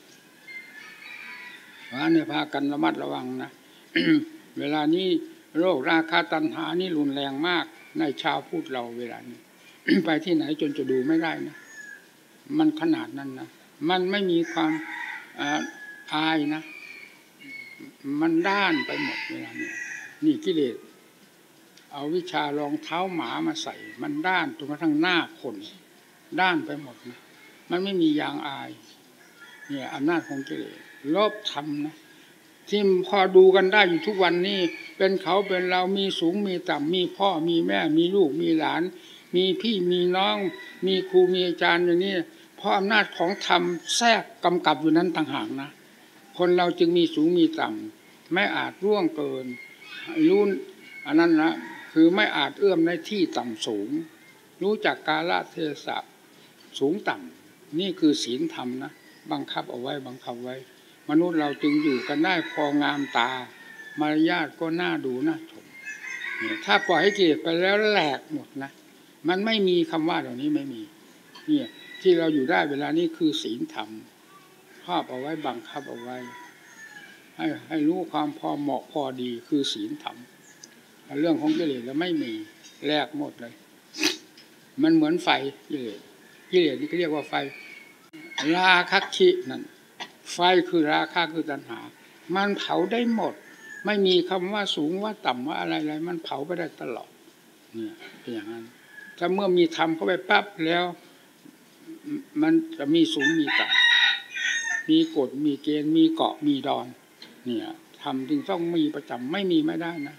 เพราะเนี่ยพากันระมัดระวังนะ เวลานี้โรคราคะตัณหานี่รุนแรงมากในชาวพุทธเราเวลานี้ ไปที่ไหนจนจะดูไม่ได้นะมันขนาดนั้นนะมันไม่มีความอายนะมันด้านไปหมดเวลานี้นี่กิเลสเอาวิชารองเท้าหมามาใส่มันด้านจนกระทั่งหน้าคนด้านไปหมดนะมันไม่มียางอายเนี่ยอำนาจของกิเลสลบธรรมนะที่พอดูกันได้อยู่ทุกวันนี้เป็นเขาเป็นเรามีสูงมีต่ำมีพ่อมีแม่มีลูกมีหลานมีพี่มีน้องมีครูมีอาจารย์อย่างนี้เพราะอำนาจของธรรมแทรกกำกับอยู่นั้นต่างหากนะคนเราจึงมีสูงมีต่ำไม่อาจร่วงเกินรู้อันนั้นนะคือไม่อาจเอื้อมในที่ต่ำสูงรู้จักกาลเทศะสูงต่ำนี่คือศีลธรรมนะบังคับเอาไว้บังคับไว้มนุษย์เราจึงอยู่กันได้พองามตามารยาทก็น่าดูน่าชมถ้าปล่อยให้กิเลสไปแล้วแหลกหมดนะมันไม่มีคำว่าเหล่านี้ไม่มีเนี่ยที่เราอยู่ได้เวลานี้คือศีลธรรมครอบเอาไว้บังคับเอาไว้ให้รู้ความพอเหมาะพอดีคือศีลธรรมเรื่องของกิเลสแล้วไม่มีแหลกหมดเลยมันเหมือนไฟกิเลสนี่ก็เรียกว่าไฟราคะคินั่นไฟคือราคะคือตัณหามันเผาได้หมดไม่มีคำว่าสูงว่าต่ำว่าอะไรมันเผาไปได้ตลอดเนี่ยเป็นอย่างนั้นถ้าเมื่อมีธรรมเข้าไปปั๊บแล้วมันจะมีสูงมีต่ำมีกฎมีเกณฑ์มีเกาะมีดอนเนี่ยธรรมจึงต้องมีประจำไม่มีไม่ได้นะ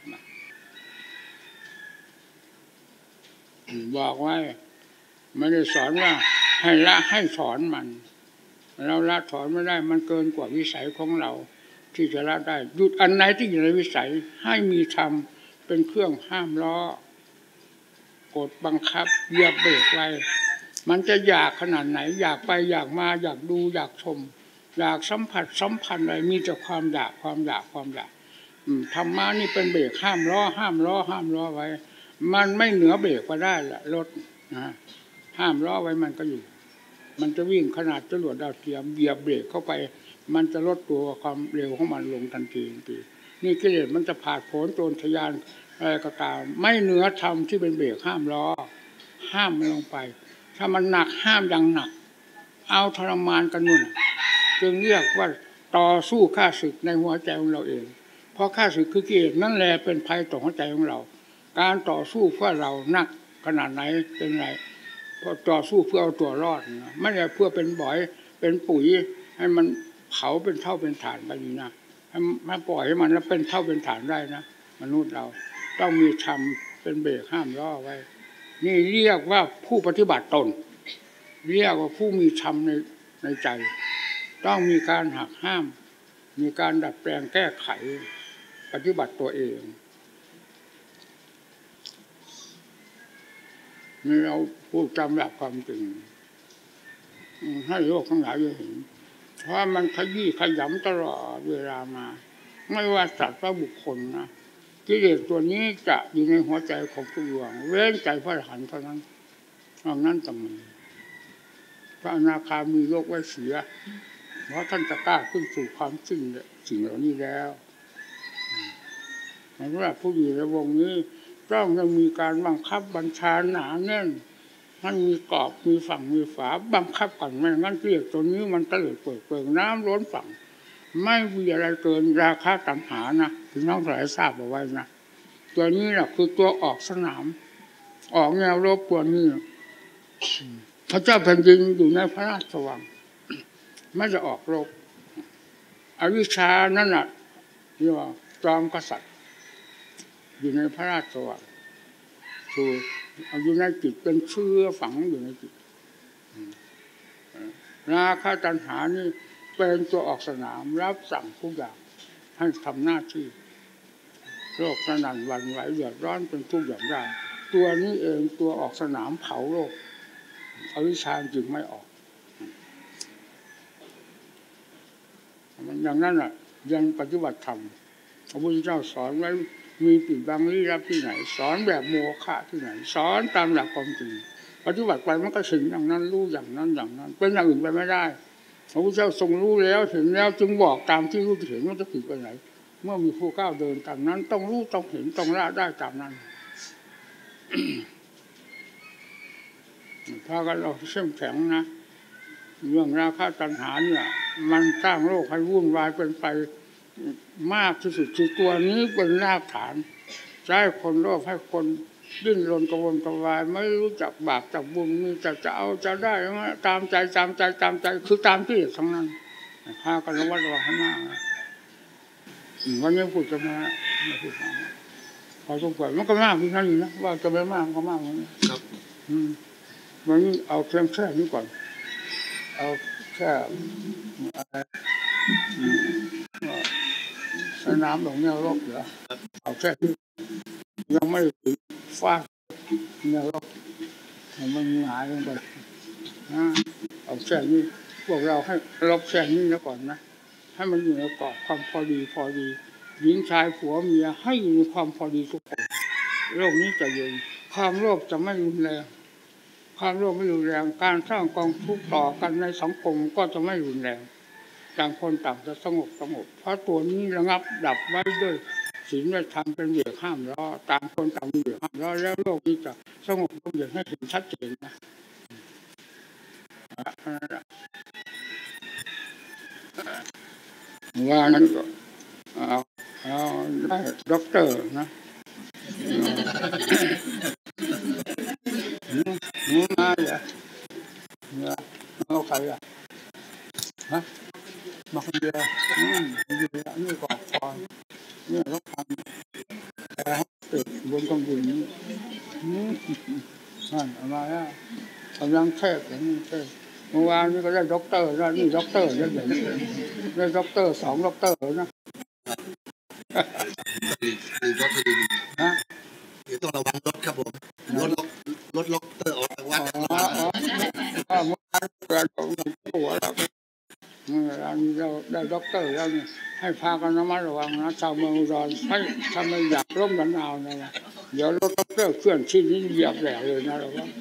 บอกไว้ไม่ได้สอนว่าให้ละให้สอนมันเราละถอนไม่ได้มันเกินกว่าวิสัยของเราที่จะละได้หยุดอันไหนที่อยู่ในวิสัยให้มีธรรมเป็นเครื่องห้ามล้อกดบังคับเหยียบเบรกไว้มันจะอยากขนาดไหนอยากไปอยากมาอยากดูอยากชมอยากสัมผัสสัมพันธ์อะไรมีแต่ความอยากธรรมะนี่เป็นเบรกห้ามล้อไว้มันไม่เหนือเบรกก็ได้ละรถนะห้ามล้อไว้มันก็อยู่มันจะวิ่งขนาดจรวดดาวเทียมเหยียบเบรกเข้าไปมันจะลดตัวความเร็วของมันลงทันทีนี่กิเลสมันจะผ่าโผนโจรทยานอะไรก็ตามไม่เหนือธรรมที่เป็นเบรกห้ามล้อห้ามมันลงไปถ้ามันหนักห้ามอย่างหนักเอาทรมานกันนู่นจึงเรียกว่าต่อสู้ข้าศึกในหัวใจของเราเองเพราะข้าศึกคือกิเลสนั่นแหละเป็นภัยต่อหัวใจของเราการต่อสู้เพื่อเรานักขนาดไหนเป็นไรเพราะต่อสู้เพื่อเอาตัวรอดนะไม่ใช่เพื่อเป็นบ่อยเป็นปุ๋ยให้มันเผาเป็นเท่าเป็นฐานไปนี่นะให้ปล่อยให้มันแล้วเป็นเท่าเป็นฐานได้นะมนุษย์เราต้องมีธรรมเป็นเบรกห้ามล้อไว้นี่เรียกว่าผู้ปฏิบัติตนเรียกว่าผู้มีธรรมในใจต้องมีการหักห้ามมีการดัดแปลงแก้ไขปฏิบัติตัวเองนี่เราพูดจำแบบความจริงให้โลกทั้งหลายได้เห็นเพราะมันขยี้ขยำตลอดเวลามาไม่ว่าสัตว์ว่าบุคคลนะกิเลสตัวนี้จะอยู่ในหัวใจของผู้ดวงเว้นใจพระอรหันต์เท่านั้นนั้นต้องมีพระอนาคามีโลกไว้เสียเพราะท่านจะกล้าขึ้นสู่ความจริงสิ่งเหล่านี้แล้วสำหรับผู้อยู่ในวงนี้ต้องยังมีการบังคับบัญชาหนาแน่นมันมีกรอบมีฝั่งมีฝาบังคับกันไม่งั้นเรียกตัวนี้มันเตลิดเปิดเปิงน้ำล้นฝั่งไม่มีอะไรเกินราคาตัณหานะพี่น้องหลายทราบเอาไว้นะตัวนี้แหละคือตัวออกสนามออกแนวรบตัวนี้พระเจ้าแผ่นดินอยู่ในพระราชวังไม่จะออกรบอวิชชานั่นน่ะเรียกว่าจอมกษัตริย์อยู่ในพระราชวังคืออยู่ในจิตเป็นเชื้อฝังอยู่ในจิตราคะตัณหานี่เป็นตัวออกสนามรับสั่งทุกอย่างให้ทำหน้าที่โลกสนั่นหวั่นไหวเดือดร้อนเป็นทุกอย่างได้ตัวนี้เองตัวออกสนามเผาโลกอวิชชาจึงไม่ออกอย่างนั้นอ่ะยังปฏิบัติธรรมพระพุทธเจ้าสอนไว้มีปิดบังลี้ลับที่ไหนสอนแบบโมฆะที่ไหนสอนตามหลักความจริงปฏิบัติไปมันก็ถึงอย่างนั้นรู้อย่างนั้นอย่างนั้นเป็นอย่างอื่นไปไม่ได้พระพุทธเจ้าทรงรู้แล้วเห็นแล้วจึงบอกตามที่รู้เห็นว่าจะผิดไปไหนเมื่อมีผู้ก้าวเดินตามนั้นต้องรู้ต้องเห็นต้องละได้ตามนั้นถ้ากันเราเข้มแข็งนะเรื่องราคะตัณหาเนี่ยมันสร้างโลกให้วุ่นวายเป็นไปมากที่สุดคือตัวนี้เป็นรากฐานใช้คนโลภให้คนดิ้นรนกระวนกระวายไม่รู้จักบาปจักบุญมีแต่จะเอาจะได้ตามใจตามใจตามใจคือตามที่ทั้งนั้นพากันระวัดระวังให้มากวันนี้พูดจะมาพูดมาพอสมควรมันก็มากที่นั่นอยู่นะว่าจะไม่มากก็มากวันนี้ครับวันนี้เอาเพียงแค่นี้ก่อนเอาแค่สนามหลงแนวรบเหรอเอาแค่ที่ยังไม่ถึงฟาดแนวรบมันหายลงไปนะเอาแค่นี้พวกเราให้รบแค่นี้นะก่อนนะให้มันอยู่ในกรอบความพอดีพอดีหญิงชายผัวเมียให้อยู่ในความพอดีทุกคนโลกนี้จะอยู่ความโลภจะไม่รุนแรงความโลภไม่รุนแรงการสร้างกองทุกข์ต่อกันในสังคมก็จะไม่รุนแรงต่างคนต่างจะสงบเพราะตัวนี้ระงับดับไว้ด้วยศีลด้วยธรรมเป็นเหยื่อห้ามล้อต่างคนต่างเหยื่อห้ามล้อแล้วโลกนี้จะสงบต้องอย่างให้เห็นชัดเจนนะว่านั้นก็เอาได้ด็อกเตอร์นะมาเหรอเอาใครอ่ะฮะมาคนเดียวนี่ก่อนก่อนนี่ต้องทำแต่ติดบนกองบุญนี้นั่นเอามาแล้วกำลังเทศอย่างนี้เทศเมื่อวานนี้ก็ได้ด็อกเตอร์นะนี่ด็อกเตอร์เยอะอย่างนี้ได้ด็อกเตอร์2ด็อกเตอร์นะดีรถดีนะเดี๋ยวต้องระวังรถครับผมรถล็อกเตอร์ออกจากวัดเมื่อวานเกิดหัวแล้วเราได้ด็อกเตอร์แล้วเนี่ยให้พากันระมัดระวังนะชาวเมืองอุดรให้ทำให้อยากร่มหนาวนะเดี๋ยวรถด็อกเตอร์เคลื่อนชิ้นนี้เหยียบแหลกเลยนะเราว่า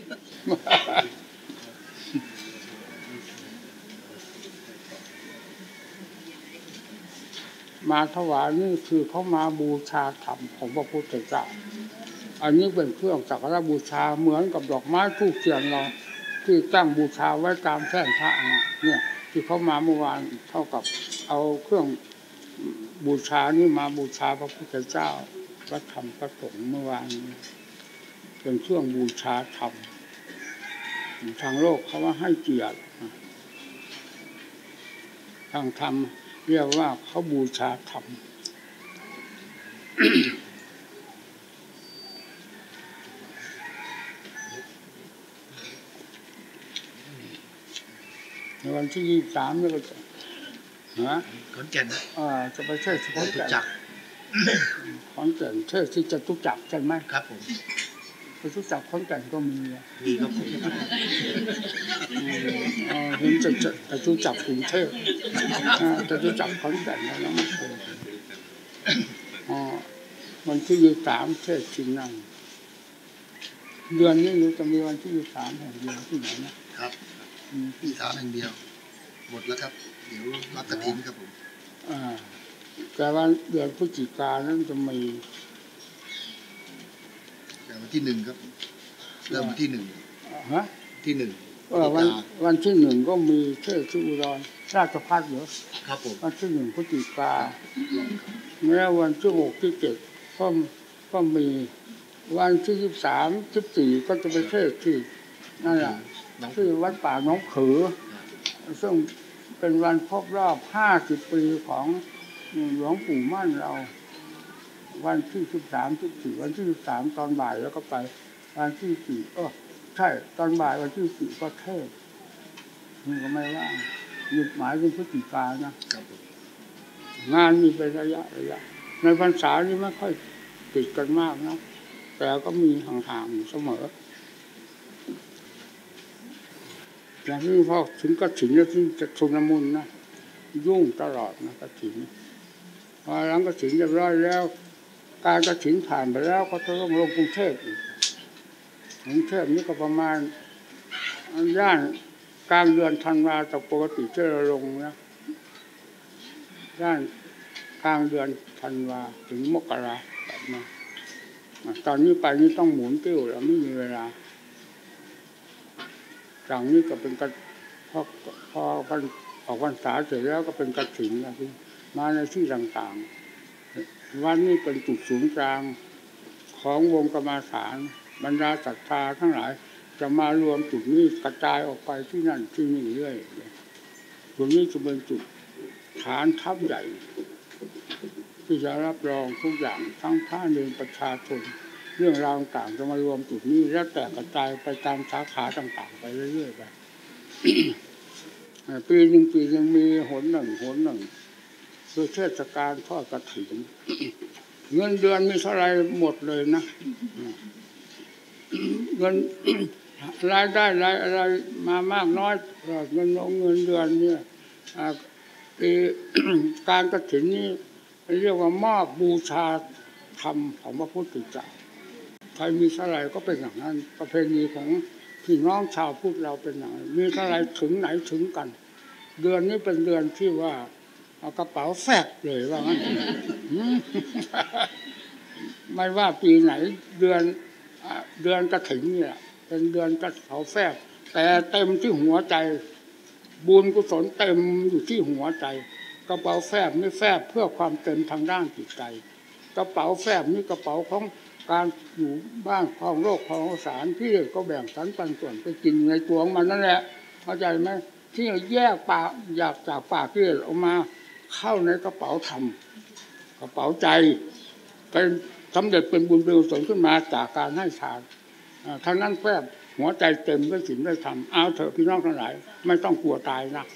มาถวายนี่คือเขามาบูชาธรรมของพระพุทธเจ้าอันนี้เป็นเครื่องสักการะบูชาเหมือนกับดอกไม้ธูปเทียนเราที่ตั้งบูชาไว้ตามแท่นพระเนี่ยที่เขามาเมื่อวานเท่ากับเอาเครื่องบูชานี่มาบูชาพระพุทธเจ้าพระธรรมพระสงฆ์เมื่อวานเป็นเครื่องบูชาธรรมทางโลกเขาว่าให้เกียรติทางธรรมเรียกว่าเขาบูชาธรรมในวันที่23นี่ก็จะขอนแก่นจะไปเทศที่ขอนแก่นขอนแก่นเทศที่จตุจักรใช่ไหมครับผมจตุจักรขอนแก่นก็มีครับผมเห็นจตุจักรกรุงเทพจตุจักรขอนแก่นแล้วไม่เคยวันที่23เทศชิงนั่งเดือนนี้จะมีวันที่23แห่งเดียวที่ไหนนะครับ 23แห่งเดียวหมดแล้วครับเดี๋ยวรับกฐินครับผมแต่ว่าเดือนพฤศจิกายนนั้นจะมีแต่วันที่1ครับเริ่มวันที่1ที่1 วันที่1ก็มีเทศที่อุดรราชภัฏเหรอครับผมวันที่1พฤศจิกายนแล้ววันที่6ที่7ก็มีวันที่23 24ก็จะไปเทศที่นั่นแหละที่วัดป่าหนองขือซึ่งเป็นวันครบรอบ50 ปีของหลวงปู่มั่นเราวันที่13 14วันที่13ตอนบ่ายแล้วก็ไปวันที่4ใช่ตอนบ่ายวันที่4ก็เทศนี่ก็ไม่ว่าหยุดหมายเป็นพฤศจิกายนนะงานมีเป็นระยะในพรรษานี่ไม่ค่อยติดกันมากนะแต่ก็มีห่างๆเสมออย่างที่พอถึงกฐินแล้วที่จะชุนมุนนะยุ่งตลอดนะกฐินพอหลังกฐินเรียบร้อยแล้วการกฐินผ่านไปแล้วก็ต้องลงกรุงเทพอีกกรุงเทพนี่ก็ประมาณย่านกลางเดือนธันวาคมปกติที่เราลงนะย่านกลางเดือนธันวาถึงมกราแบบนั้นตอนนี้ไปนี่ต้องหมุนติ้วแล้วไม่มีเวลาจากนี้ก็เป็นกันพอกันออกพรรษาเสร็จแล้วก็เป็นกฐินนะที่มาในที่ต่างๆวันนี้เป็นจุดศูนย์กลางของวงกรรมฐานบรรดาศรัทธาทั้งหลายจะมารวมจุดนี้กระจายออกไปที่นั่นที่นี่เรื่อยจุดนี้จะเป็นจุดฐานทัพใหญ่ที่จะรับรองทุกอย่างทั้งท่าเดินประชาชนเรื่องราวต่างๆจะมารวมจุดนี้แล้วแต่กระจายไปตามสาขาต่างๆไปเรื่อยๆไป ปีหนึ่งมีหนหนึ่งคือเทศกาลทอดกฐิน เงินเดือนมีเท่าไรหมดเลยนะเงิน รายได้อะไรมามากน้อยเงินเดือนเนี่ยการกฐินนี่เรียกว่ามอบบูชาธรรมของพระพุทธเจ้าใครมีเท่าไรก็เป็นอย่างนั้นประเพณีของพี่น้องชาวพุทธเราเป็นอย่างนั้นมีเท่าไรถึงไหนถึงกันเดือนนี้เป็นเดือนที่ว่าเอากระเป๋าแฟบเลยว่างั้น ไม่ว่าปีไหนเดือนกฐินเนี่ยเป็นเดือนกระเป๋าแฟบแต่เต็มที่หัวใจบุญกุศลเต็มอยู่ที่หัวใจกระเป๋าแฟบนี่แฟบเพื่อความเต็มทางด้านจิตใจกระเป๋าแฟบนี่กระเป๋าของการอยู่บ้านครองโลกครองสารที่ก็แบ่งสรรปันส่วนไปกินในตัวของมันนั่นแหละเข้าใจไหมที่แยกปากอยากจากปากที่ออกมาเข้าในกระเป๋าธรรมกระเป๋าใจเป็นสำเร็จเป็นบุญเป็นกุศลขึ้นมาจากการให้ทานทั้งนั้นแฟบหัวใจเต็มด้วยศีลด้วยธรรมเอาเถอะพี่น้องทั้งหลายไม่ต้องกลัวตายนะ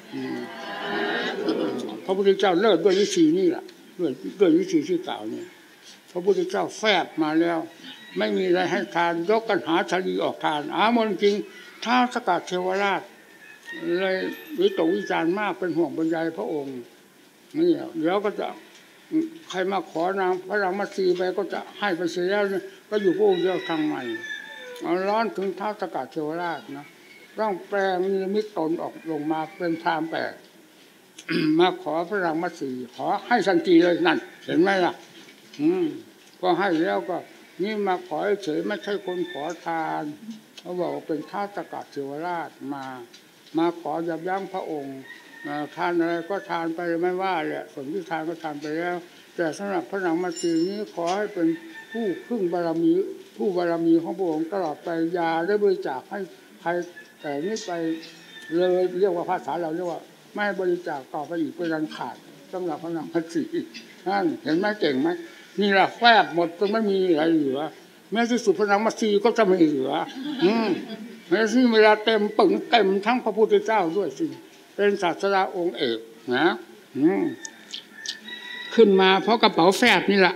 พระพุทธเจ้าเลิศด้วยวิธีนี่แหละด้วยวิธีที่กล่าวนี่พระพุทธเจ้าแฟบมาแล้วไม่มีอะไรให้ทานยกกันหาชลีออกทานมนจริงท้าวสกัดเทวราชเลยวิตกวิจารณ์มากเป็นห่วงบรรยายพระองค์นี่เดี๋ยวก็จะใครมาขอนางพระรามาสีไปก็จะให้ไปเสียแล้วก็อยู่พระองค์เดียวทางใหม่ร้อนถึงท้าวสกัดเทวราชนะร่างแปลงนิมิตตนออกลงมาเป็นพรามแปด มาขอพระรามาสีขอให้ทันทีเลยนั่นเห็นไหมล่ะก็ให้แล้วก็นี่มาขอเฉยไม่ใช่คนขอทานเขาบอกว่าเป็นข้าตกัดเทวราชมาขอยับยั้งพระองค์ทานอะไรก็ทานไปไม่ว่าแหละส่วนที่ทานก็ทานไปแล้วแต่สำหรับพระนางมัตสีนี้ขอให้เป็นผู้พึ่งบารมีผู้บารมีของพระองค์ตลอดไปยาได้บริจาคให้ใครแต่นี้ไปเลยเรียกว่าภาษาเราเรียกว่าไม่บริจาคต่อไปอีกเป็นอันขาดสำหรับพระนางมัตสีนั่นเห็นไหมเก่งไหมนี่แหละแฟบหมดจนไม่มีอะไรเหลือแม้ที่สุดพระนางมัตสีก็จะไม่เหลือแม้ที่เวลาเต็มปึงเต็มทั้งพระพุทธเจ้าด้วยสิเป็นศาสดาองค์เอกนะขึ้นมาเพราะกระเป๋าแฟบนี่แหละ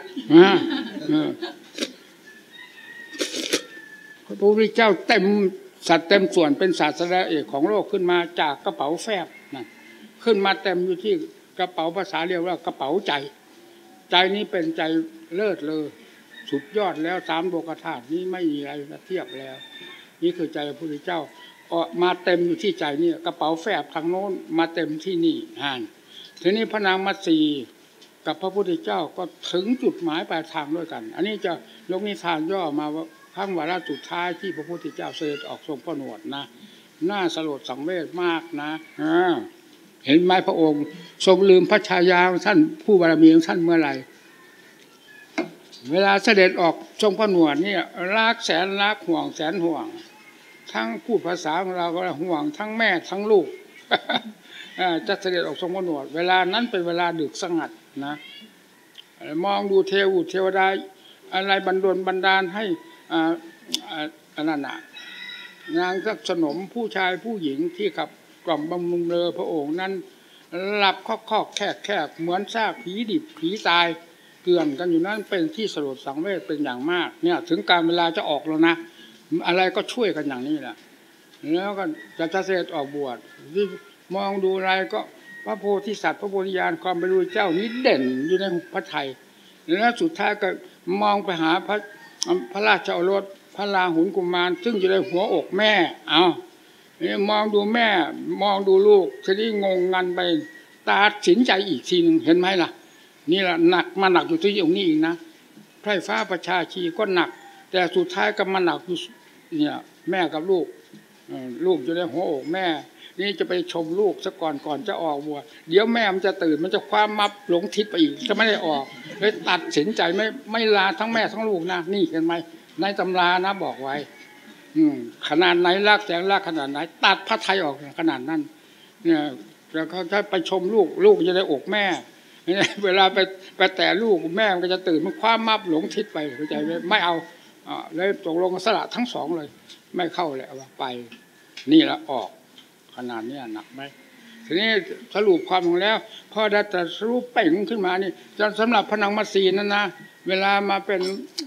พระพุทธเจ้าเต็มสัตว์เต็มส่วนเป็นศาสดาเอกของโลกขึ้นมาจากกระเป๋าแฟบนั่นขึ้นมาเต็มอยู่ที่กระเป๋าภาษาเรียกว่ากระเป๋าใจใจนี้เป็นใจเลิศเลยสุดยอดแล้ว3โลกธาตุนี้ไม่มีอะไรเทียบแล้วนี่คือใจพระพุทธเจ้าออกมาเต็มอยู่ที่ใจนี่กระเป๋าแฟบทางโน้นมาเต็มที่นี่ทีนี้พระนางมัตสีกับพระพุทธเจ้าก็ถึงจุดหมายปลายทางด้วยกันอันนี้จะยกนิทานย่อมาว่าข้างวาระสุดท้ายที่พระพุทธเจ้าเสด็จออกทรงพระโนดนะน่าสลดสังเวชมากนะเห็นไหมพระองค์ทรงลืมพระชายาของท่านผู้บารมีของท่านเมื่อไหร่เวลาเสด็จออกทรงพระโนดนี่รักแสนรักห่วงแสนห่วงทั้งพูดภาษาของเราก็ห่วงทั้งแม่ทั้งลูกจะเสด็จออกทรงพระโนดเวลานั้นเป็นเวลาดึกสงัดนะมองดูเทวดาอะไรบันดาลให้อันนั้นน่ะนางสักสนมผู้ชายผู้หญิงที่ขับกล่อมบำรุงเรือพระองค์นั้นหลับคอกแคกเหมือนซากผีดิบผีตายเกลื่อนกันอยู่นั้นเป็นที่สลดสังเวชเป็นอย่างมากเนี่ยถึงการเวลาจะออกแล้วนะอะไรก็ช่วยกันอย่างนี้แหละแล้วก็จะเสด็จออกบวชที่มองดูอะไรก็พระโพธิสัตว์พระโพธิญาณความเป็นพระเจ้านี้เด่นอยู่ในพระทัยแล้วสุดท้ายก็มองไปหาพระราชโอรสพระราหุลกุมารซึ่งอยู่ในหัวอกแม่มองดูแม่มองดูลูกทีนี้งงงันไปตัดสินใจอีกทีนึงเห็นไหมล่ะนี่แหละหนักมาหนักอยู่ที่ตรงนี้อีกนะไพร่ฟ้าประชาชีก็หนักแต่สุดท้ายก็มาหนักอยู่เนี่ยแม่กับลูกอยู่ในหัวอกแม่นี่จะไปชมลูกซะก่อนจะออกบวชเดี๋ยวแม่มันจะตื่นมันจะคว้ามับหลงทิศไปอีกจะไม่ได้ออกเลยตัดสินใจไม่ลาทั้งแม่ทั้งลูกนะนี่เห็นไหมในตำรานะบอกไว้ขนาดไหนรักแสงรักขนาดไหนตัดพระทัยออกขนาดนั้นเนี่ยแล้วเขาถ้าไปชมลูกจะได้อกแม่เวลาไปแต่ลูกแม่มันก็จะตื่นมันคว้ามับหลงทิศไปเข้าใจไหมไม่เอาเลยตกลงสละทั้งสองเลยไม่เข้าเลยเอาไปนี่ละออกขนาดนี้หนักไหมทีนี้สรุปความลงแล้วพอได้แต่สรุปเป่งขึ้นมานี่สำหรับพระนางมัตสีนั่นนะเวลามาเป็น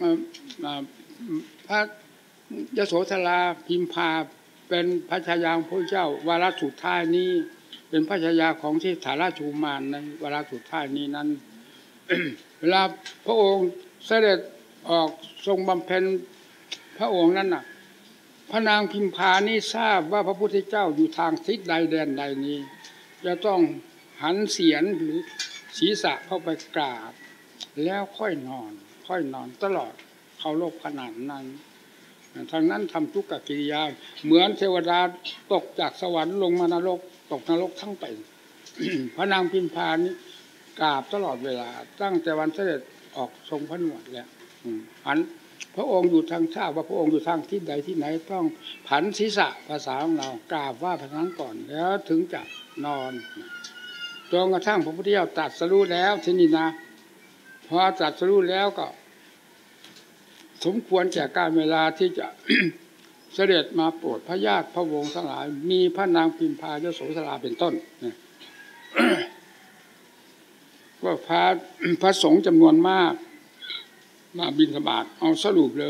พระยโสธราพิมพาเป็นพระชายาของพระเจ้าวาระสุดท้ายนี้เป็นพระชายาของที่ฐาราชกุมารในวาระสุดท้ายนี้นั้น เวลาพระองค์เสด็จออกทรงบำเพ็ญพระองค์นั้นน่ะพระนางพิมพานี่ทราบว่าพระพุทธเจ้าอยู่ทางทิศใดแดนใดนี้จะต้องหันเสียรหรือศีรษะเข้าไปกราบแล้วค่อยนอนตลอดเคารพขนาดนั้นทางนั้นทำทุกขกิริยาเหมือนเทวดาตกจากสวรรค์ลงมานรกตกนรกทั้งเป็น พระนางพิมพานี้กราบตลอดเวลาตั้งแต่วันเสด็จออกทรงพระนวดแล้วหันพระองค์อยู่ทางทราบว่าพระองค์อยู่ทางทิศใดที่ไหนต้องผันศีรษะภาษาของเรากราบว่าพระนั้นก่อนแล้วถึงจะนอนจนกระทั่งพระพุทธเจ้าตรัสรู้แล้วที่นี่นะพอตรัสรู้แล้วก็สมควรแก่การเวลาที่จะ เสด็จมาโปรดพระญาติพระวงศ์ทั้งหลายมีพระนางพิมพายโสธราเป็นต้น ก็พระสงฆ์จำนวนมากมาบิณฑบาตเอาสรุปเลย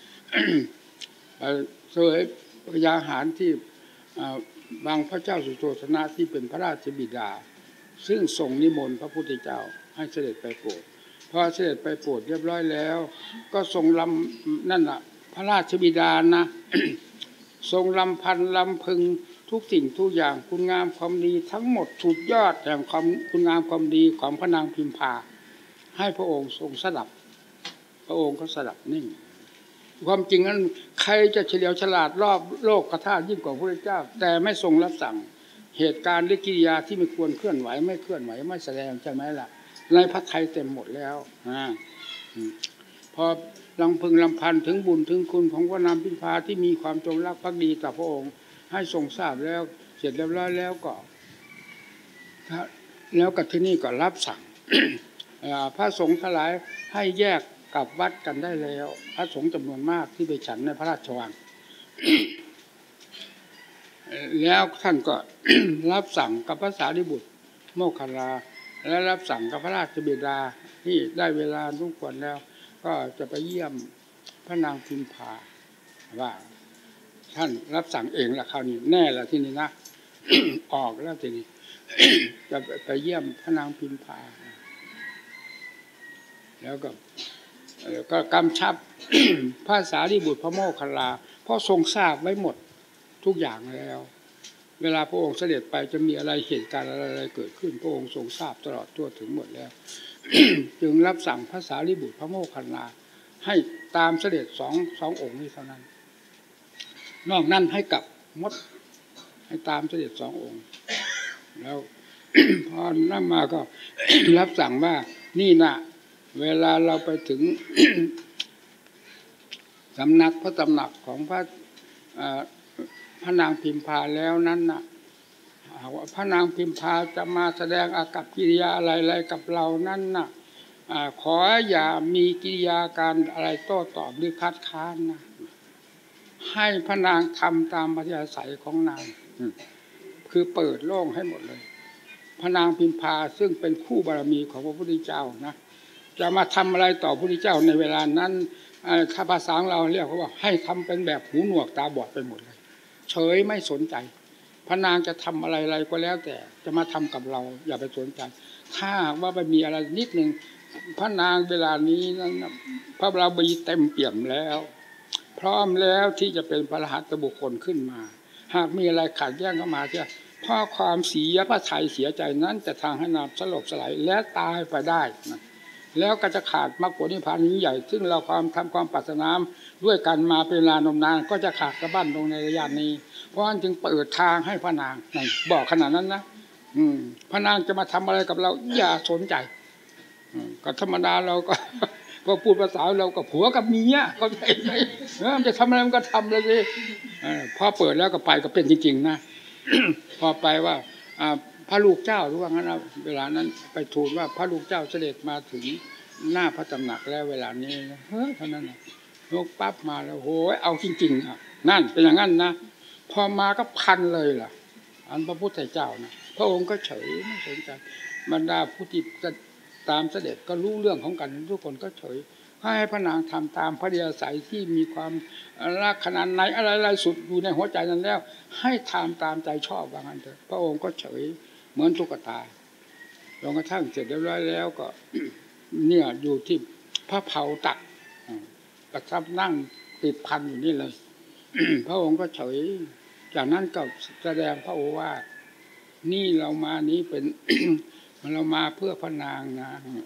เสวยพยาหารที่บางพระเจ้าสุโธทนะที่เป็นพระราชบิดาซึ่งทรงนิมนต์พระพุทธเจ้าให้เสด็จไปโปรดพอเสด็จไปโปรดเรียบร้อยแล้วก็ทรงลำนั่นน่ะพระราชบิดานะ ทรงลำพันลำพึงทุกสิ่งทุกอย่างคุณงามความดีทั้งหมดสุดยอดแห่งความคุณงามความดีของพระนางพิมพาให้พระองค์ทรงสดับพระองค์ก็สดับนิ่งความจริงนั้นใครจะเฉลียวฉลาดรอบโลกธาตุยิ่งกว่าพระพุทธเจ้าแต่ไม่ทรงรับสั่งเหตุการณ์หรือกิริยาที่ไม่ควรเคลื่อนไหวไม่เคลื่อนไหวไม่แสดงใช่ไหมล่ะในพระทัยเต็มหมดแล้วพอลำพึงลำพันถึงบุญถึงคุณของพระนามพิมพาที่มีความจงรักภักดีต่อพระองค์ให้ทรงทราบแล้วเสร็จเรียบร้อยแล้วก็ที่นี่ก็รับสั่ง พระสงฆ์ทั้งหลายให้แยกกลับวัดกันได้แล้วพระสงฆ์จำนวนมากที่ไปฉันในพระราชวัง แล้วท่านก็ รับสั่งกับพระสารีบุตรโมคคัลลาและรับสั่งกับพระราชบิดาที่ได้เวลาทุกคนแล้วก็จะไปเยี่ยมพระนางพิมพาว่าท่านรับสั่งเองละคราวนี้แน่ละที่นี่นะ ออกแล้วทีนี้ จะไปเยี่ยมพระนางพิมพาแล้วก็กำชับ พระสารีบุตรพระโมคคัลลาเพราะทรงทราบไว้หมดทุกอย่างแล้วเวลาพระองค์เสด็จไปจะมีอะไรเหตุการณ์อะไรเกิดขึ้นพระองค์ทรงทราบตลอดทั่วถึงหมดแล้ว จึงรับสั่งพระสารีบุตรพระโมคคัลลาให้ตามเสด็จสององค์นี้เท่านั้นนอกนั้นให้กลับมดให้ตามเสด็จ2 องค์แล้ว พอนั่นมาก็ รับสั่งว่านี่นะเวลาเราไปถึง สำนักพระตำหนักของพระนางพิมพาแล้วนั้นนะพระนางพิมพาจะมาแสดงอากัปกิริยาอะไรกับเรานั้นนะขออย่ามีกิริยาการอะไรโต้ตอบหรือคัดค้านนะให้พระนางทำตามอัธยาศัยของนางคือเปิดโล่งให้หมดเลยพระนางพิมพาซึ่งเป็นคู่บารมีของพระพุทธเจ้านะจะมาทำอะไรต่อพระพุทธเจ้าในเวลานั้นถ้าภาษาเราเรียกว่าให้ทำเป็นแบบหูหนวกตาบอดไปหมดเลยเฉยไม่สนใจพระนางจะทำอะไรก็แล้วแต่จะมาทำกับเราอย่าไปสนใจถ้าว่าไปมีอะไรนิดนึงพระนางเวลานี้นั้นพระบารมีเต็มเปี่ยมแล้วพร้อมแล้วที่จะเป็นพระอรหันตบุคคลขึ้นมาหากมีอะไรขัดแย้งเข้ามาเสียเพราะความเสียพระทัยเสียใจนั้นจะทางให้นามสลบสลายและตายไปได้นะแล้วก็จะขาดมรรคผลนิพพานยิ่งใหญ่ซึ่งเราความปรารถนาด้วยกันมาเป็นเวลานมนานก็จะขาดสะบั้นลงในระยะนี้เพราะฉะนั้นจึงเปิดทางให้พระนางบอกขนาดนั้นนะพระนางจะมาทำอะไรกับเราอย่าสนใจก็ธรรมดาเราก็พอพูดภาษาเราก็ผัวกับเมียเขาใจไหมมันจะทำอะไรมันก็ทำเลยสิพอเปิดแล้วก็ไปก็เป็นจริงๆนะ พอไปว่าพระลูกเจ้าหรือว่างั้นเวลานั้นไปทูลว่าพระลูกเจ้าเสด็จมาถึงหน้าพระตำหนักแล้วเวลานี้เท่านั้นยกปั๊บมาแล้วโหยเอาจริงๆอ่ะนั่นเป็นอย่างนั้นนะพอมาก็พันเลยล่ะอันพระพุทธเจ้านะพระองค์ก็เฉยไม่สนใจบรรดาผู้ที่ตามเสด็จก็รู้เรื่องของกันทุกคนก็เฉยให้พระนางทำตามพระเดียสัยที่มีความรักขนาดไหนอะไรสุดอยู่ในหัวใจนั้นแล้วให้ทำตามใจชอบว่างั้นเถอะพระองค์ก็เฉยเหมือนตุ๊กตาจนกระทั่งเสร็จเรียบร้อยแล้วก็ เนี่ยอยู่ที่พระเผาตักประทับนั่งติดพันอยู่นี่เลย พระองค์ก็เฉยจากนั้นก็แสดงพระโอวาทนี่เรามานี้เป็น เรามาเพื่อพระนางนะ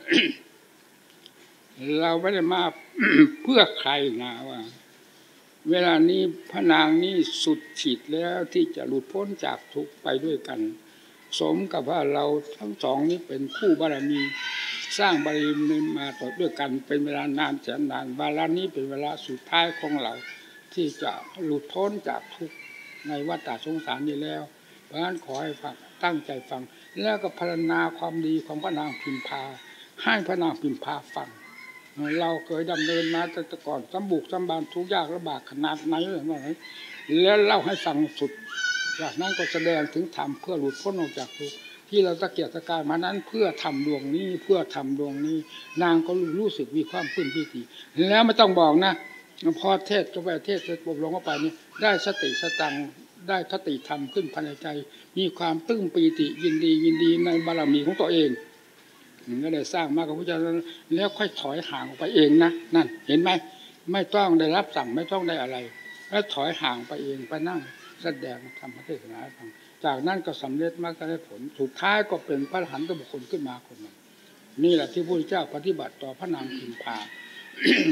เราไม่ได้มา เพื่อใครนะว่าเวลานี้พระนางนี่สุดขีดแล้วที่จะหลุดพ้นจากทุกข์ไปด้วยกันสมกับว่าเราทั้งสองนี้เป็นคู่บารมีสร้างบารมีมาต่อด้วยกันเป็นเวลานานแสนนานเวลานี้เป็นเวลาสุดท้ายของเราที่จะหลุดพ้นจากทุกข์ในวัฏสงสารนี้แล้วเพราะฉะนั้นขอให้ฟังตั้งใจฟังแล้วก็พรรณนาความดีของพระนางพิมพาให้พระนางพิมพาฟังเราเคยดำเนินมาแต่ก่อนสมบุกสมบานทุกข์ยากลำบากขนาดไหนแล้วเล่าให้ฟังสุดจากนั้นก็แสดงถึงธรรมเพื่อหลุดพ้นออกจากทุกข์ที่เราตะเกียกตะกายมานั้นเพื่อทำดวงนี้เพื่อทำดวงนี้นางก็รู้สึกมีความปลื้มปิติแล้วไม่ต้องบอกนะพอเทศก็ไปเทศจะอบรมเข้าไปนี่ได้สติสตังได้คติธรรมขึ้นภายในใจมีความปลื้มปิติยินดีในบารมีของตัวเองก็ได้สร้างมากับพระเจ้าแล้วค่อยถอยห่างออกไปเองนะนั่นเห็นไหมไม่ต้องได้รับสั่งไม่ต้องได้อะไรแล้วถอยห่างไปเองไปนั่งแสดงธรรมเทศนาฟังจากนั้นก็สำเร็จมรรคได้ผลสุดท้ายก็เป็นพระอรหันตบุคคลขึ้นมาคนหนึ่งนี่แหละที่พระพุทธเจ้าปฏิบัติต่อพระนางพิมพา พ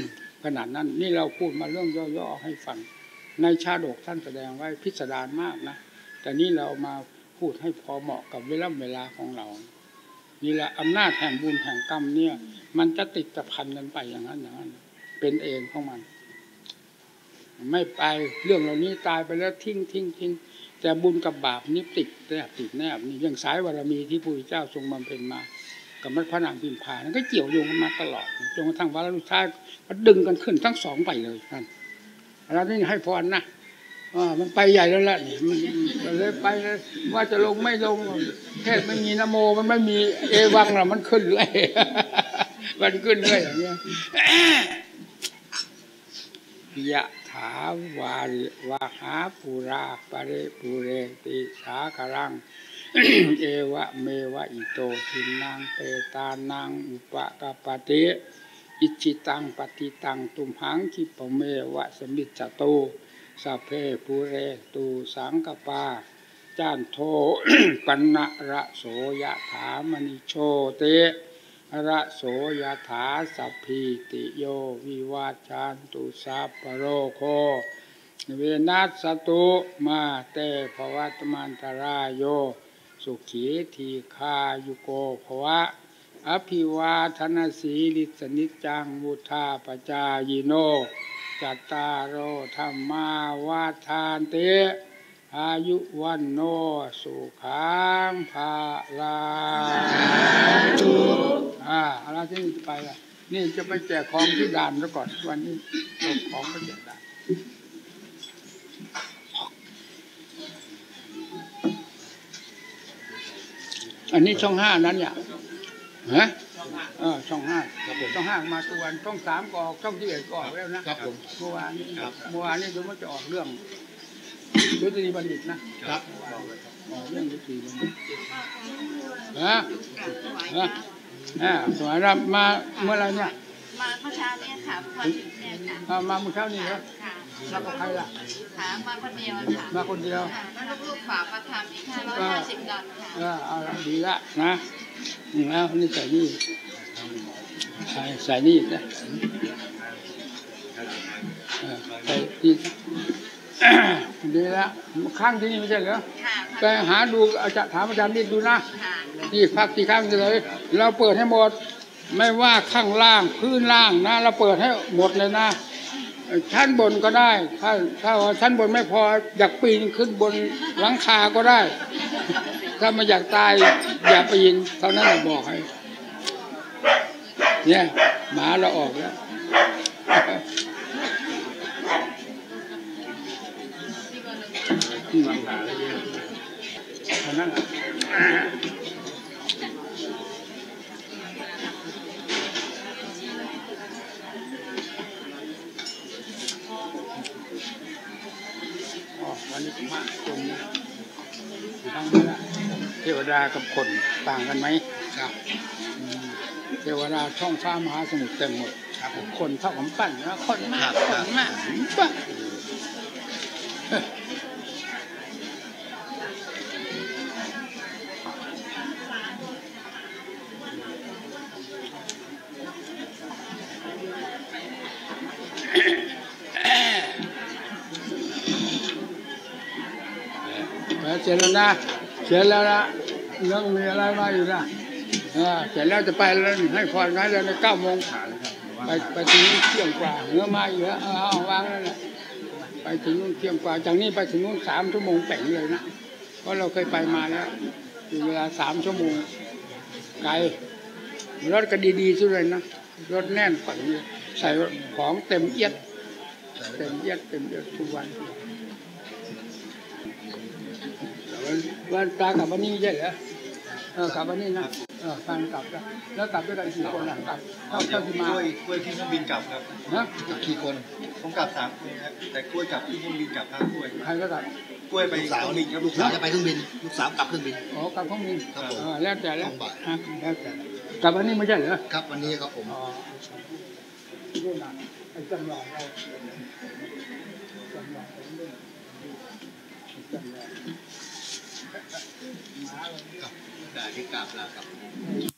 ขนาดนั้นนี่เราพูดมาเรื่องย่อๆให้ฟังในชาดกท่านแสดงไว้พิสดารมากนะแต่นี่เรามาพูดให้พอเหมาะกับเวลาของเรานี่แหละอำนาจแห่งบุญแห่งกรรมเนี่ยมันจะติดจะพันกันไปอย่างนั้นเป็นเองของมันไม่ไปเรื่องเหล่านี้ตายไปแล้วทิ้งแต่บุญกับบาปนี่ติดแนบนี่อย่างสายบารมีที่พระพุทธเจ้าทรงบำเพ็ญมากับพระนางพิมพานั้นก็เกี่ยวโยงกันมาตลอดจนกระทั่งวาระสุดท้ายมันดึงกันขึ้นทั้งสองไปเลยนั่นแล้วนี่ให้พรนะมันไปใหญ่แล้วแหละนี่มันเลยไปเลยว่าจะลงไม่ลงแค่ไม่มีนะโมมันไม่มีเอวังหรอมันขึ้นเลยมันขึ้นเลยอย่างเงี้ยยะถาวาริวะหาปุราปะเรปุเรติสาคารังเอวะเมวะอิโตทินังเปตานังอุปกปติอิจิตังปฏิตังตุมหังคิปเมวะสมิจจโตสัพเพปุเรตุสังกปาจานโท ปันนะระโสยะถามณิโชเตระโสยถาสัพพิติโยวิวาจันตุสัพพโรโคเวนัสสตุมาเตภวัตมันตรายโยสุขีทีคายุโกภวะอภิวาทนาสีลิสนิจังวุธาปจายโนจัตตารโอธรรมาวาทานเตอายุวันโนสุขังภาลังอะไรที่นี่จะไปล่ะนี่จะไปแจกของที่ด่านซะก่อนวันนี้เอาของไปแจกด่านอันนี้ช่อง5นั้นเนี่ยฮะช่อง5ช่อง5มาตัววันช่อง3ก็ออกช่อง11ก็ออกแล้วนะครับผมเมื่อวานนี้ดูมันจะออกเรื่องดุษฎีบัณฑิตนะครับเรื่องดุษฎีบัณฑิตสมัยรับมาเมื่อไรเนี่ยมาเมื่อเช้านี้ค่ะวันนี้ค่ะมาเมื่อเช้านี้เหรอแล้วก็ใครล่ะมาคนเดียวค่ะมาคนเดียวแล้วลูกฝากมาทำอีก550 ดอลค่ะเอาดีละนะแล้วนี่ใส่นี่ใส่นี่นะใส่ที่ดีแล้วข้างที่นี่ไม่ใช่เหรอไปหาดูถามอาจารย์นิดดูนะที่พักที่ข้างเลยเราเปิดให้หมดไม่ว่าข้างล่างพื้นล่างนะเราเปิดให้หมดเลยนะชั้นบนก็ได้ถ้าชั้นบนไม่พออยากปีนขึ้นบนหลังคาก็ได้ถ้าไม่อยากตายอย่าปีนเท่านั้นบอกให้เนี่ยหมาเราออกแล้วเท่านั้นวันนี้มาตรงนี้ตั้งเวลาเทวดากับคนต่างกันไหมครับเทวดาช่องฟ้ามหาสมุทรเต็มหมดคนเท่ากับปั้นนะคนมากปั้นเสร็จแล้วนะเสร็จแล้วนะยังมีอะไรมาอยู่นะเสร็จแล้วจะไปแล้วให้พรให้แล้วใน9 โมงไปถึงเที่ยงกว่าเนื้อมาอยู่แล้วเอาวางแล้วนะไปถึงนู่นเที่ยงกว่าจากนี้ไปถึงนู่น3 ชั่วโมงแป่งเลยนะเพราะเราเคยไปมาแล้วอยู่เวลา3 ชั่วโมงไกลรถก็ดีๆสุดเลยนะรถแน่นฝังใส่ของเต็มเอียดทุกวันวันตากลับวันนี้ใช่เหรอกลับวันนี้นะฟังกลับแล้วกลับด้วยกันกี่คนกลับเข้าที่มากล้วยที่เครื่องบินกลับครับกับกี่คนผมกลับ3 คนครับแต่กล้วยกลับที่เครื่องบินกลับ5 กล้วยใครก็กลับกล้วยไปลูกสาวนี่ครับลูกสาวจะไปเครื่องบินลูกสาวกลับเครื่องบินกลับเครื่องบินแล้วแต่แล้วกลับวันนี้ไม่ใช่เหรอครับวันนี้ครับผมจำลองเราได้ที่กลับแล้วครับ